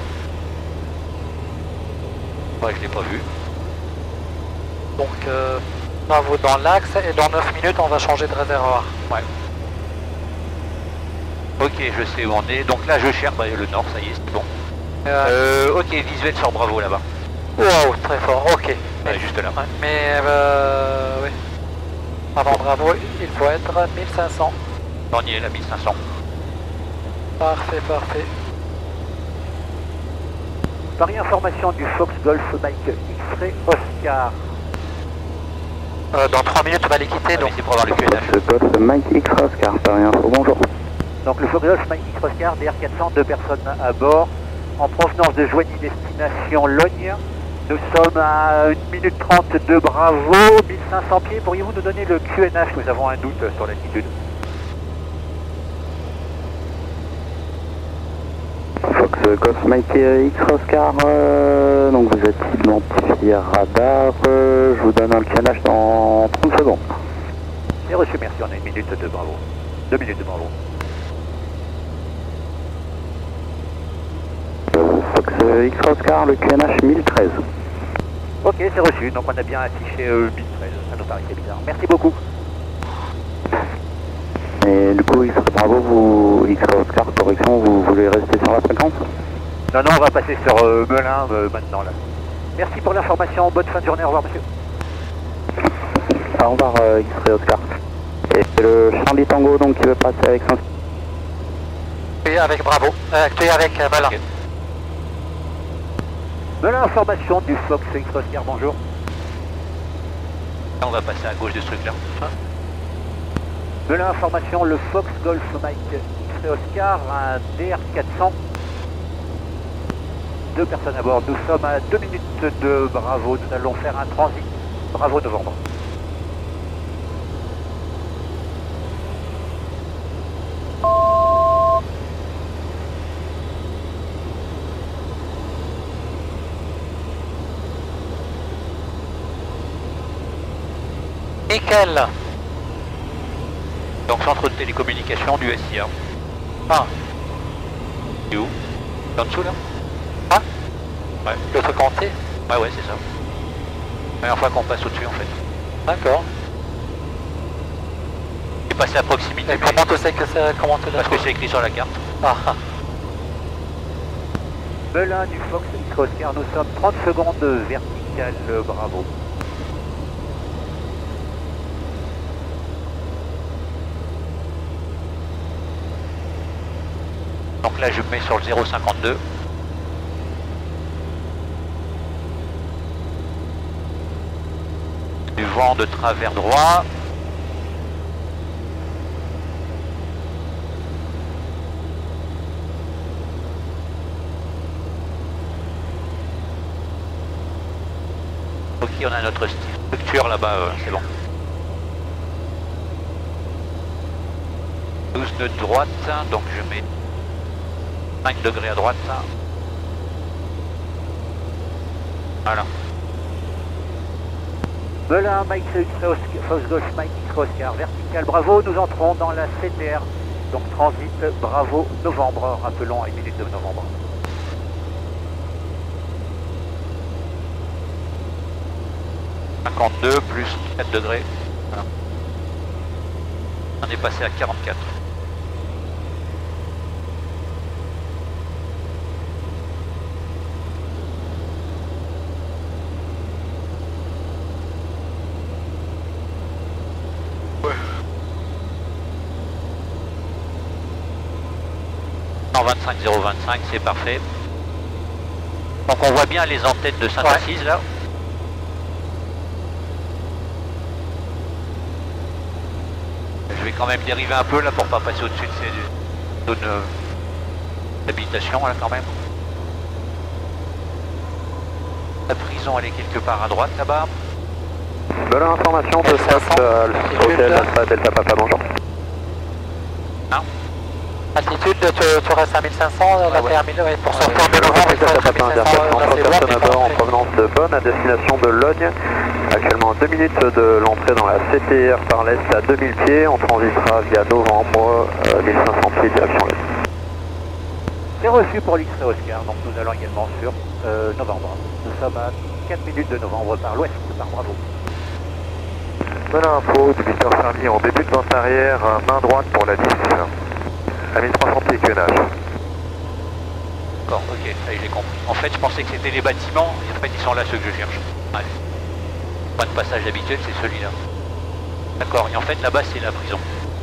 Ouais, je l'ai pas vu. Donc, Bravo dans l'axe et dans 9 minutes, on va changer de réservoir. Ouais. Ok, je sais où on est. Donc là je cherche le nord, ça y est, c'est bon. Ok, visuel sur Bravo là-bas. Wow, très fort, ok. Ouais, juste là. Ouais, mais oui. Avant Bravo, il faut être 1500. On y est là, 1500. Parfait, parfait. Paris Information du Fox Golf Mike X-Ray Oscar. Dans 3 minutes, on va les quitter, donc c'est pour avoir le QNH. Fox Golf Mike X-Ray Oscar, Paris Info, bonjour. Donc le Fox Golf Mike X-Ray Oscar, DR400, 2 personnes à bord, en provenance de Joigny, destination Logne. Nous sommes à 1 minute 30 de Bravo, 1500 pieds. Pourriez-vous nous donner le QNH? Nous avons un doute sur l'altitude. Fox Golf Mike X-Ray Oscar, donc vous êtes identifié radar, je vous donne un QNH dans 30 secondes. C'est reçu, merci, on a 1 minute de Bravo. 2 minutes de Bravo. Fox X-Ray Oscar, le QNH 1013. Ok, c'est reçu, donc on a bien affiché 1013, ça nous paraissait bizarre. Merci beaucoup. Et du coup, X-Ray Bravo, vous, X-Ray Oscar, correction, vous voulez rester sur la fréquence? Non, non, on va passer sur Melun maintenant là. Merci pour l'information, bonne fin de journée, au revoir monsieur. Au revoir X-Ray Oscar. Et le Charlie Tango donc qui veut passer avec son... tu es avec Bravo, tu es avec Melun. Melun Information du Fox X-Ray Oscar, bonjour. Là, on va passer à gauche de ce truc là. Melun Information, le Fox Golf Mike X-Ray Oscar, un DR400. 2 personnes à bord. Nous sommes à 2 minutes de Bravo. Nous allons faire un transit. Bravo Novembre. Nickel. Donc centre de télécommunication du SIA. Ah. C'est où? En dessous là? Ah Ouais. Le truc hanté? Ouais, c'est ça. Première fois qu'on passe au-dessus en fait. D'accord. J'ai passé à proximité. Et comment tu sais que c'est... Comment tu l'as Parce que trouvé? c'est écrit sur la carte. Ah, ah. Melun du Fox X Oscar, nous sommes 30 secondes verticale, bravo. Donc là je me mets sur le 0,52. Du vent de travers droit. Ok, on a notre structure là-bas, c'est bon. 12 de droite, donc je mets 5 degrés à droite. Voilà. Melun, Mike X-Ray Fox Golf, Mike X-Ray Oscar, vertical, bravo, nous entrons dans la CTR, donc transit, bravo, novembre, rappelons à 1 minute de novembre. Plus 4 degrés. Voilà. On est passé à 44. Ouais. 125 025, c'est parfait. Donc on voit bien les antennes de Saint-Assise là. Je vais quand même dériver un peu là pour pas passer au-dessus de ces zones d'habitation là quand même. La prison elle est quelque part à droite là-bas. Bonne information de Hôtel Alpha Delta Papa, bonjour. Non. Altitude, tu restes à 1500, la ouais. terminale, ouais, pour sortir de novembre, il faut être à 1500, Personne à bord en provenance de Bonn à destination de Logne. Actuellement 2 minutes de l'entrée dans la CTR par l'est à 2000 pieds. On transitera via novembre, 1500 pieds direction l'est. C'est reçu pour l'X-Ray Oscar, donc nous allons également sur novembre. Nous sommes à 4 minutes de novembre par l'ouest, par bravo. Bonne info, débiteur Fermier en début de vente arrière, main droite pour la 10. À 1300 pieds QNH. D'accord, ok, ça y est, j'ai compris. En fait, je pensais que c'était les bâtiments, et en fait, ils sont là ceux que je cherche. Ouais. Point de passage habituel, c'est celui-là. D'accord, et en fait, là-bas, c'est la prison.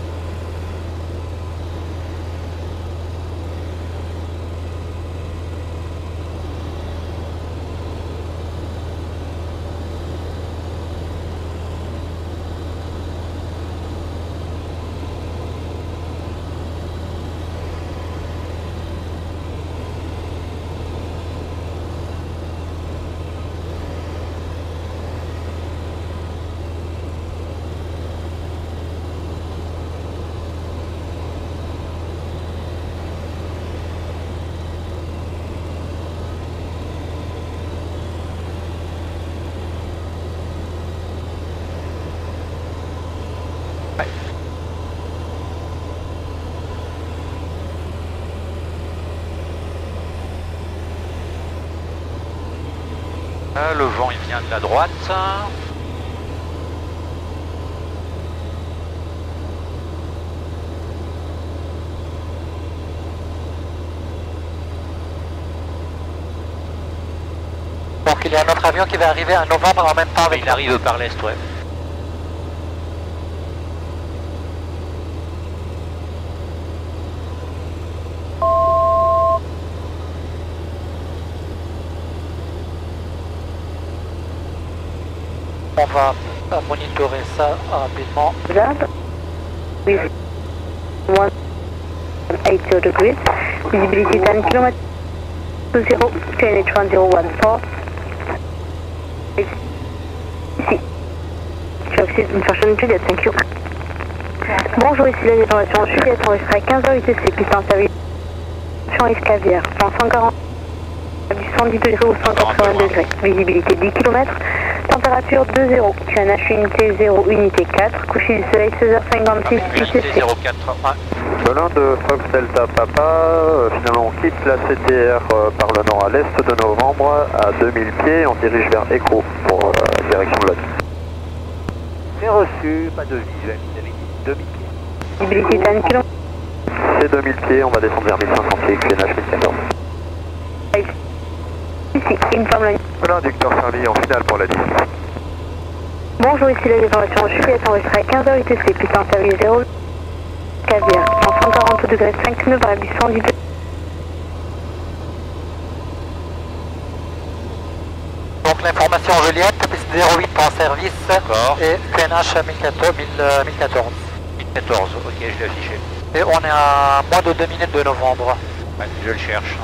Là, le vent, il vient de la droite. Donc il y a un autre avion qui va arriver en novembre en même temps avec Il arrive par l'est, ouais. On va monitorer ça rapidement. With 180 degrees, visibility 10 km to 0, QNH 1014. Ici. Oxyde Insertion Juliette, thank you. Bonjour, ici la déformation Juliette, enregistrée à 15h UTC, piste en service. Escavière, en 140, du 110 degrés au 180 degrés, visibilité 10 km. Température 2-0, QNH unité 0, unité 4, coucher du soleil 16h56, Unité UTC. 0,4, Belin de Fox Delta Papa, finalement on quitte la CTR par le nord à l'est de novembre à 2000 pieds, on dirige vers Echo pour direction de l'Aude. C'est reçu, pas de visuel, vous avez dit 2000 pieds. Visibilité à 1 km. C'est 2000 pieds, on va descendre vers 1500 pieds, QNH 1014. Ici, informe Logne. Belin du Victor Charlie en finale pour la 10. Bonjour, ici la déformation Juliette enregistrée à 15h UTC, piste en service 0, Cavière, en 140 degrés 5 nœuds vers 810 degrés. Donc l'information Juliette, piste 08 en service et QNH 1014. 14, ok, je l'ai affiché. Et on est à moins de 2 minutes de novembre. Ouais, je le cherche.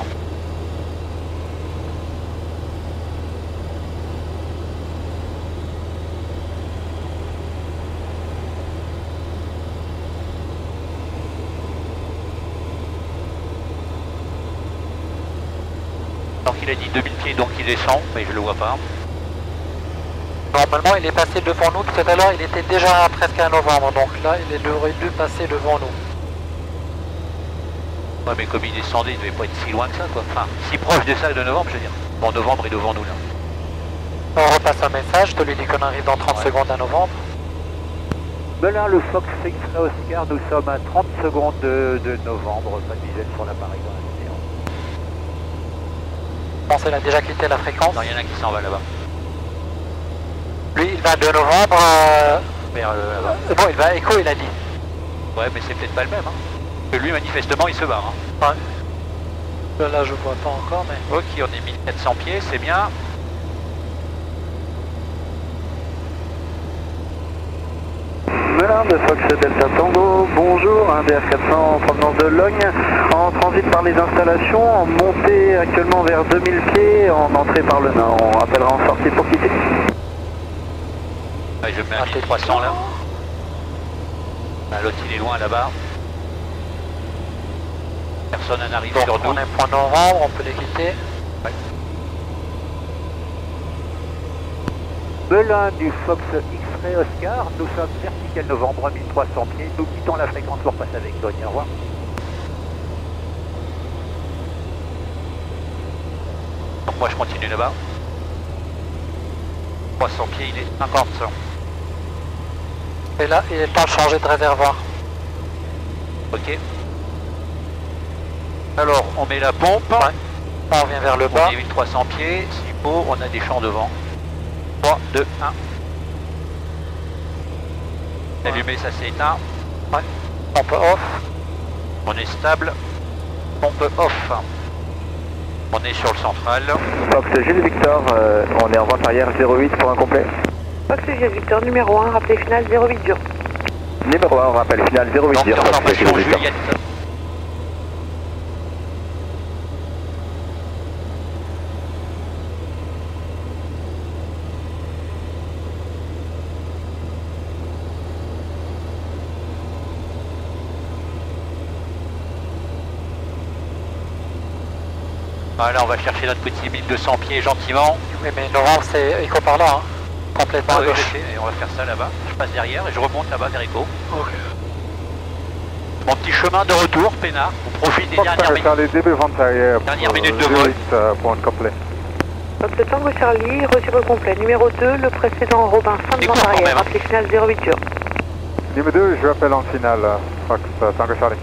Donc il a dit 2000 pieds, donc il descend, mais je le vois pas. Normalement il est passé devant nous, tout à l'heure il était déjà presque à novembre, donc là il aurait dû passer devant nous. Ouais, mais comme il descendait, il devait pas être si loin que ça, quoi. Enfin, si proche de ça de novembre, je veux dire. Bon, novembre est devant nous là. On repasse un message, je te lui dis qu'on arrive dans 30 secondes à novembre. Belin, le Fox X-Ray Oscar, nous sommes à 30 secondes de novembre, pas de visuel sur l'appareil dans la vidéo. Je pense qu'il a déjà quitté la fréquence. Non, il y en a qui s'en va là-bas. Lui il va de novembre, Vers là-bas. bon il va à Echo il a dit. Ouais, mais c'est peut-être pas le même, hein. Parce que lui, manifestement, il se barre, hein. Ouais. Là je vois pas encore mais... Ok, on est 1400 pieds, c'est bien. Belin de Fox Delta Tango, bonjour, un DR400 en provenance de Logne, en transit par les installations, en montée actuellement vers 2000 pieds, en entrée par le nord, on rappellera en sortie pour quitter. Ouais, je mets un 1300 là. Ah, l'autre il est loin là-bas. Personne n'arrive Donc sur nous. on est point novembre, on peut les quitter. Ouais. Belin du Fox X-Ray Oscar, nous sommes vertical novembre, 1300 pieds, nous quittons la fréquence pour passer avec Logne, au revoir. Donc moi je continue là-bas. 300 pieds, il est 50. Et là il est temps de changer de réservoir. Ok. Alors on met la pompe. Ouais. On revient vers le bas. On est 1300 pieds. S'il faut, on a des champs devant. 3, 2, 1. Allumé, ça s'est éteint. Ouais. Pompe off. On est stable. Pompe off. On est sur le central. Fox Gilles Victor, on est en vente arrière 08 pour un complet. Fox Gilles Victor numéro 1, rappelé final 08 dur. Numéro 1, on rappelle final 08 Donc dur, Fox information Gilles Victor. Juliette. Voilà, on va chercher notre petit 1200 pieds gentiment. Oui mais novembre c'est Echo par là, hein. Complètement Ah à oui, gauche. je sais, et on va faire ça là-bas. Je passe derrière et je remonte là-bas vers Echo. Ok. Mon petit chemin de retour, peinard. On profite des dernières minutes. Dernière minute de vol. Fox Tango Charlie, reçu au complet. Numéro 2, le précédent Robin, 5 Et ventes court quand arrière, même. rappelé final 08 dur. Numéro 2, je rappelle en finale, Fox Tango Charlie.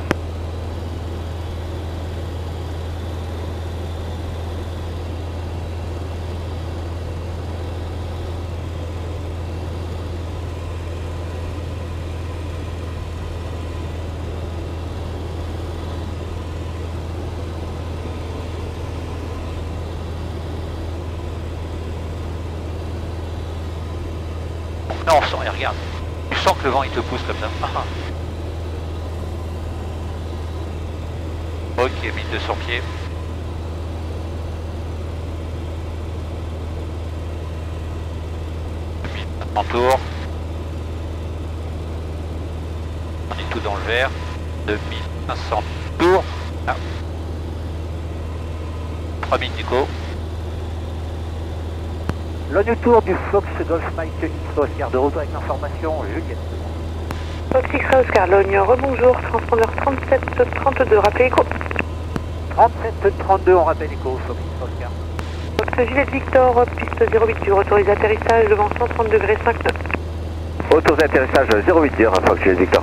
Non, on sent, et regarde. Tu sens que le vent il te pousse comme ça. Ok, 1200 pieds. En tour. On est tout dans le vert. 2500 tours. Ah. 3000 Nico. Logne tour du Fox Golf Mike X Oscar, de retour avec l'information Juliette. Fox X-Ray Oscar, Logne, rebonjour, transpondeur 3732, rappelez écho. 3732, on rappelle écho, Fox Oscar. Fox Juliette Victor, piste 08 dur, autorisé atterrissage devant 130 degrés 59. Autorisé atterrissage 08 dur, Fox Juliette Victor.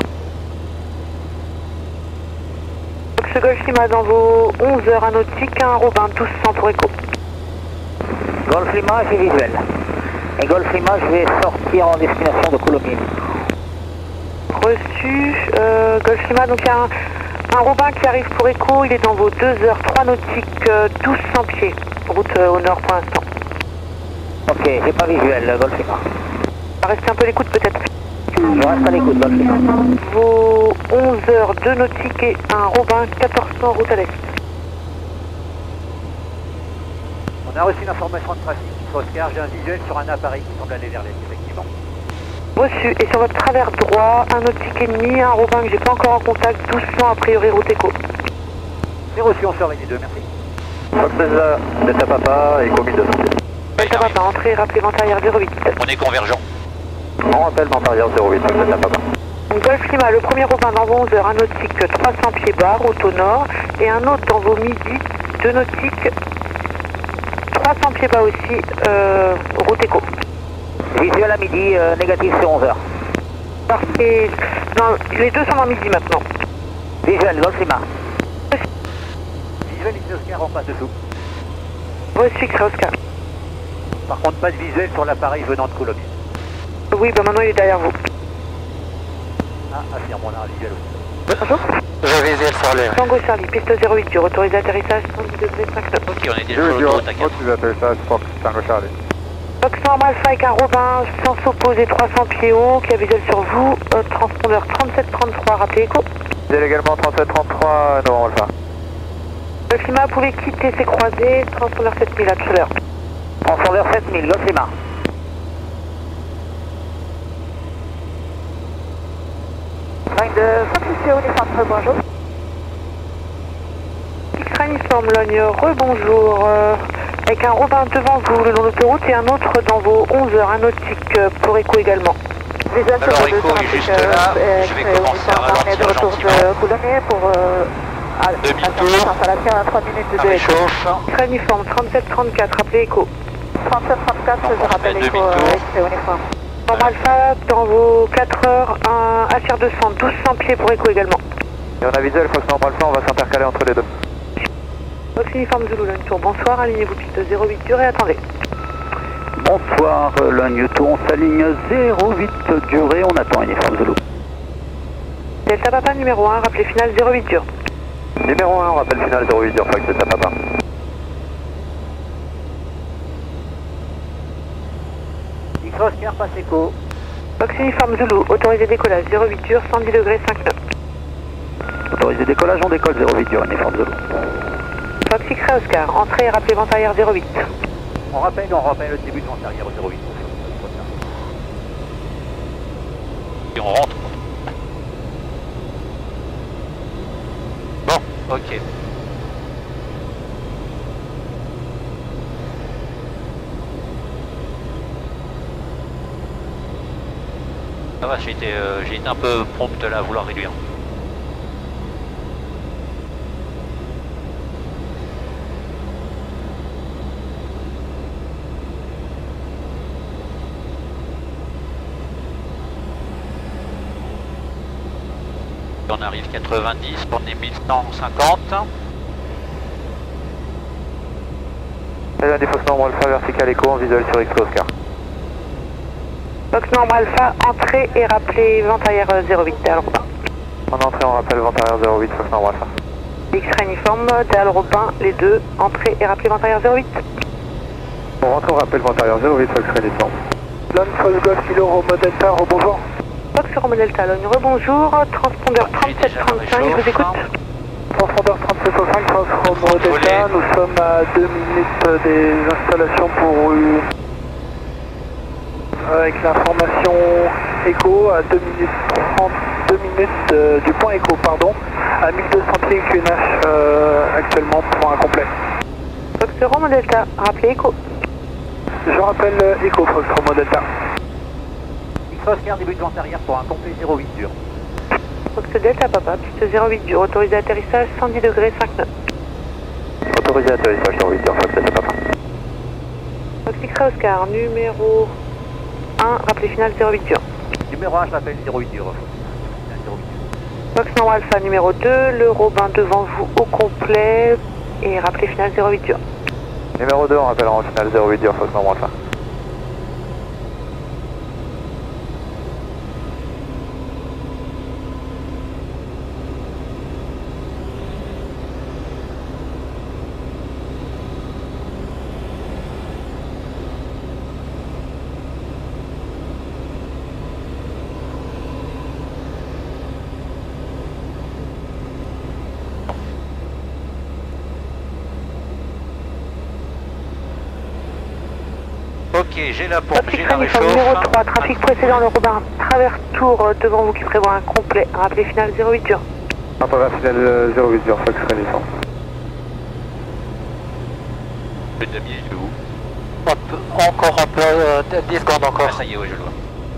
Fox Golf Lima dans vos 11 heures à nautique, un Robin, tous 100 pour écho. Golf Lima, j'ai visuel. Et Golf Lima, je vais sortir en destination de Coulommiers. Reçu, Golf Lima, donc il y a un Robin qui arrive pour écho, il est dans vos 2 heures 3 nautiques, 1200 pieds, route au nord pour l'instant. Ok, j'ai pas visuel, Golf Lima. Restez un peu à l'écoute peut-être. Je reste à l'écoute, Golf Lima. Vos 11 heures 2 nautiques et un Robin 1400 route à l'est. On a reçu l'information de trafic, Oscar, j'ai un visuel sur un appareil qui semble aller vers l'est, effectivement. Reçu, et sur votre travers droit, un nautique et demi, un Robin que j'ai pas encore en contact, 1200 a priori route écho. C'est reçu, on surveille les deux, merci. Fox Delta Papa, Echo 1200 pieds. Delta Papa, entrée, rappelez vent arrière 08. On est convergent. On rappelle vent arrière 08, Fox Delta Papa. Golf Lima, le premier Robin dans vos 11 heures, un nautique 300 pieds bas, route au nord, et un autre dans vos midi, 2 nautiques, 300 pieds bas aussi, route écho. Visuel à midi, négatif sur 11 heures. Parfait. Non, les deux sont en midi maintenant. Visuel, Golf Lima. Visuel ici Oscar en face dessous. Reçu, X-Ray Oscar. Par contre, pas de visuel sur l'appareil venant de Coulommiers. Oui, bah maintenant il est derrière vous. Ah, affirme, on a un visuel aussi. Bonjour. Je visuel sur l'air. Tango Charlie, piste 08 dur, autorisé atterrissage 110 degrés 59. Ok, on est déjà Dur sur dur, l'autoroute à 4. autorisé atterrissage Fox Tango Charlie. Fox Normal Alpha avec un Robin sans s'opposer 300 pieds haut qui a visuel sur vous, transpondeur 3733, rappelez écho. Visuel également 3733, Novembre Alpha. Golf Lima, vous pouvez quitter ces croisés, transpondeur 7000 à tout à l'heure. Transpondeur 7000, Golf Lima. Bonjour. X-Ray Uniforme Logne, rebonjour. Avec un Robin devant vous le long de l'autoroute et un autre dans vos 11 heures, un nautique pour écho également. Alors écho est juste là, je vais commencer à ralentir gentiment. Pour demi-tour, ça réchauffe. X-Ray Uniforme 3734, rappelez écho. 3734, je rappelle écho. Demi-tour. Normal Alpha dans vos 4 heures, un HR 200, 1200 pieds pour écho également. Et on a visuel Fox Normal Alpha, on va s'intercaler entre les deux. Fox Uniforme Zulu Logne Tour, bonsoir, alignez-vous piste 08 dur et attendez. Bonsoir, Logne Tour, on s'aligne 08 durée, on attend Uniforme Zulu. Delta Papa numéro 1, rappelez finale 08 dur. Numéro 1, on rappelle final 08 dur, Fox Delta Papa. X-Ray Oscar, passe écho. Fox Uniforme Zulu, autorisé décollage 08 dur, 110 degrés 59. Autorisé décollage, on décolle 08 durée, Uniforme Zulu. Fox X-Ray Oscar, entrée et rappelez vent arrière 08. On rappelle le début de vent arrière au 08. Et on rentre. Bon, ok. Ça va, j'ai été un peu prompt là à vouloir réduire. On arrive 90, on est 1150. Et des Fox Normal Alpha, vertical écho, en visuel sur X-Ray Oscar. Fox Normal Alpha, entrée et rappelez vent arrière 08, Dal Robin. En entrée, on rappelle vent arrière 08, Fox Normal Alpha. X-Ray Uniforme, Dal Robin, les deux, entrée et rappelez vent arrière 08. On rentre, on rappelle vent arrière 08, Fox Uniforme. Lone Fox Golf Kilo Romo Delta, rebonjour. Fox Romo Delta, Logne, rebonjour, transpondeur 3735, je vous écoute. Transpondeur 3735, Fox Romo Delta, nous sommes à 2 minutes des installations pour avec l'information écho à 2 minutes 30, 2 minutes du point écho, pardon, à 1200 pieds QNH actuellement, point incomplet. Fox Romo Delta, rappelez écho. Je rappelle écho, Fox Romo Delta. X-Ray Oscar, début de vent arrière pour un complet 08 dur. Fox Delta Papa, piste 08 dur, autorisé atterrissage 110 degrés 5 nœuds. Autorisé atterrissage 08 dur, Fox Delta Papa. Fox X-Ray Oscar, numéro 1, rappelé final 08 dur. Numéro 1, je l'appelle 08 dur. Fox Nord Alpha numéro 2, le Robin devant vous au complet et rappelé final 08 dur. Numéro 2, on rappellera en final 08 dur, Fox Nord Alpha. Ok, j'ai la pompe, j'ai la Uniforme réchauffe. numéro 3, trafic précédent, le Robin, travers tour devant vous qui prévoit un complet, rappelé final 08 dur. Rapport final 08 dur, Fox Uniforme. Le demi, il est où? Encore un peu, 10 secondes encore. Ah, ça y est, oui, je le vois.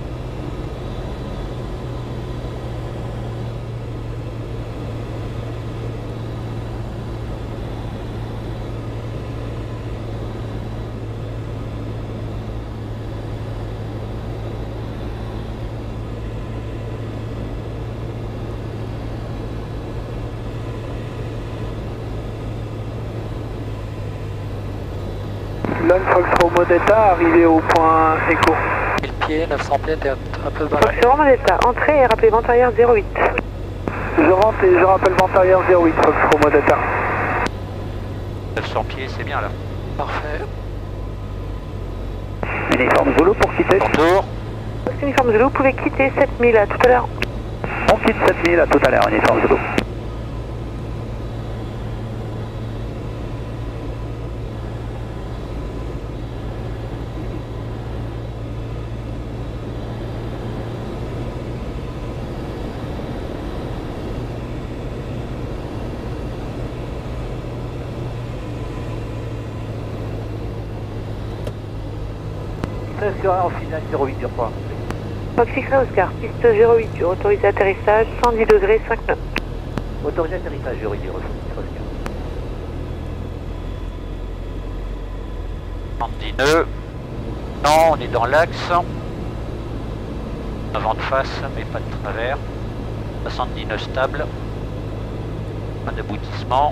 Lone Fox Romeo Delta, arrivé au point écho. 1000 pieds, 900 pieds, t'es un peu bas. Fox Romeo Delta, entrée et rappelé vente arrière 08. Je rentre et je rappelle vente arrière 08, Fox Romeo Delta. 900 pieds, c'est bien là. Parfait. Uniforme Zulu pour quitter. Bonjour. Fox Uniforme Zulu, vous pouvez quitter 7000 à tout à l'heure. On quitte 7000 à tout à l'heure, Uniforme Zulu. En final 08 dur point. Fox X-Ray Oscar, piste 08 dur, autorisé atterrissage 110 degrés 5 nœuds. Autorisé atterrissage 08 dur. 70 nœuds. Non, on est dans l'axe. Un vent de face, mais pas de travers. 70 nœuds stables. Pas d'aboutissement.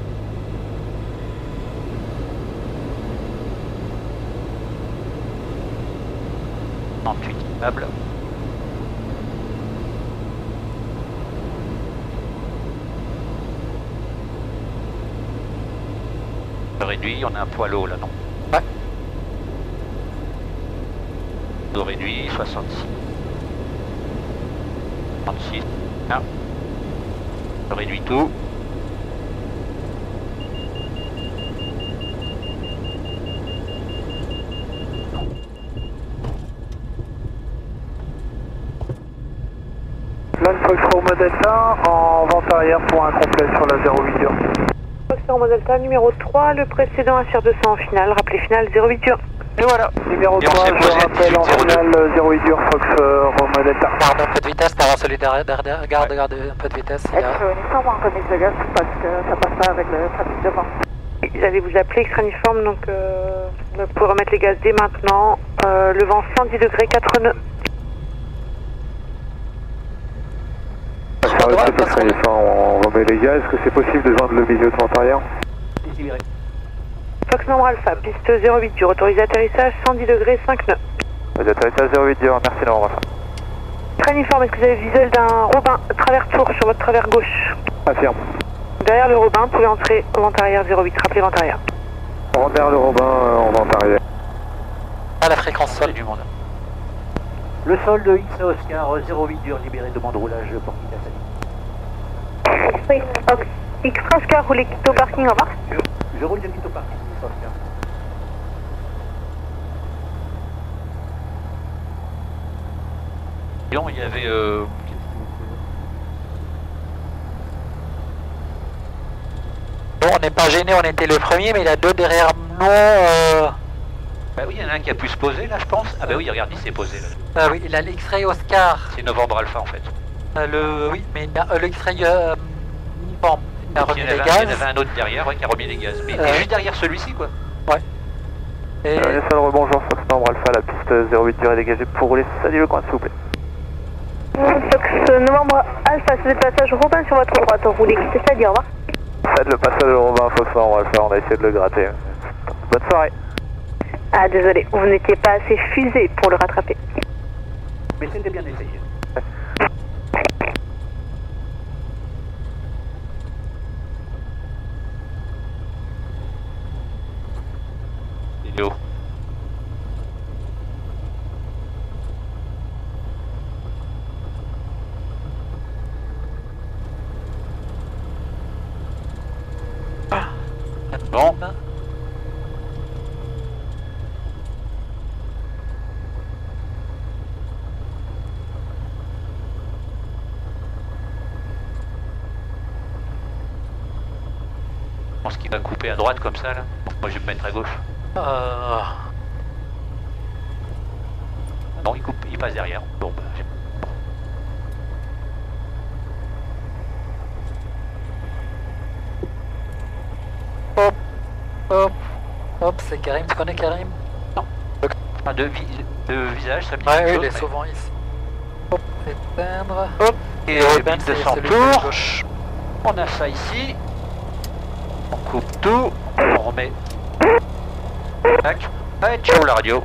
Stable. Réduit, on a un poil haut là, non? Ouais. Dos réduit, 66. 36. Ah. Je réduis tout. Lone Fox Romeo Delta en vente arrière pour un complet sur la 08 dur. Fox Romeo Delta numéro 3, le précédent à faire 200 en finale, rappelé final 08 dur. Et voilà. Numéro Et on 3, s'est je posé rappelle en 18, 02. finale 08 dur Fox Romeo Delta. Garde un peu de vitesse, t'as celui derrière, garde un peu de vitesse. Uniforme en remise de gaz parce que ça passe pas avec le trafic devant. J'allais vous appeler extra uniforme, donc vous pouvez remettre les gaz dès maintenant. Le vent 110 degrés 4 nœuds. Ça reste pas très fort, on remet les gars. Est-ce que c'est possible de joindre le milieu de vente arrière? Fox Nombre Alpha, piste 08 dur, autorisé atterrissage 110 degrés 5 nœuds. Atterrissage 08 dur, merci Nombre Alpha. Très uniforme, est-ce que vous avez le visuel d'un Robin travers tour sur votre travers gauche? Affirme. Derrière le Robin, vous pouvez entrer au vent arrière 08, rappelez vent arrière. On rentre vers le Robin en vente arrière. Ah, la fréquence sol du monde. Le sol de X Oscar 08 dur, libéré, demande roulage pour quitter la salle. Oui, X Oscar, roulez quitte au parking, au revoir. Je roule de quitte au parking, X Oscar. Non, il y avait... Bon, on n'est pas gêné, on était le premier, mais il y a deux derrière nous. Bah oui, il y en a un qui a pu se poser là, je pense. Ah bah oui, regarde, il s'est posé là. Ah oui, il a l'X-Ray Oscar. C'est Novembre Alpha en fait. Oui, mais il y a le X-Ray uniforme. Il a remis les gaz. Il y en avait un autre derrière qui a remis les gaz. Mais il est juste derrière celui-ci, quoi. Ouais. Et... Salle rebonjour, Fox Novembre Alpha, la piste 08 durée dégagée pour rouler. Salut le coin, s'il vous plaît. Fox Novembre Alpha, c'est le passage Robin sur votre droite. Roulez, c'est-à-dire, au revoir. Faites le passage de Robin, Fox Novembre Alpha, on a essayé de le gratter. Bonne soirée. Ah, désolé, vous n'étiez pas assez fusé pour le rattraper. Mais c'était bien essayé. Hello. Bon. Je pense qu'il va couper à droite comme ça là. Moi je vais me mettre à gauche. Non, il coupe, il passe derrière. Bon, bah, Hop, c'est Karim, tu connais Karim? non. Enfin, de visage, ça me dit Ouais, quelque oui, chose, il est mais- souvent ici. Hop, éteindre. Hop, et Robin, de c'est 200 celui de tours. gauche. On a ça ici. On coupe tout. On remet. Tac. Allez, ciao la radio.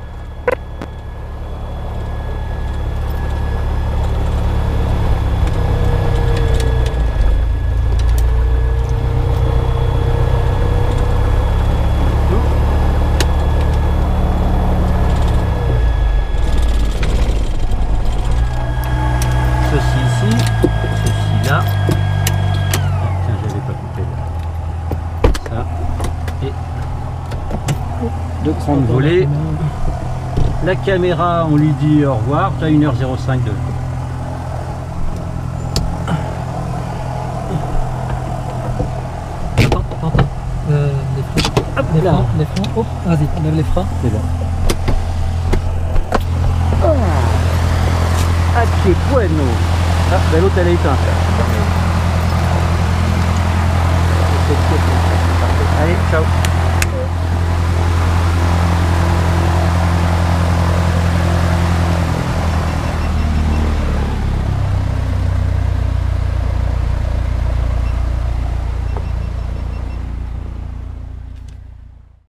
Ceci ici, ceci là. Ah, tiens, j'avais pas coupé là. Ça. Et de prendre voler. La caméra, on lui dit au revoir. Tu as 1h05 de. Attends. Les freins. Hop, les freins. Hop, vas-y, on lève les freins. C'est bon. Ah, que bueno. Ah, ben l'autre elle est éteinte. Allez, ciao.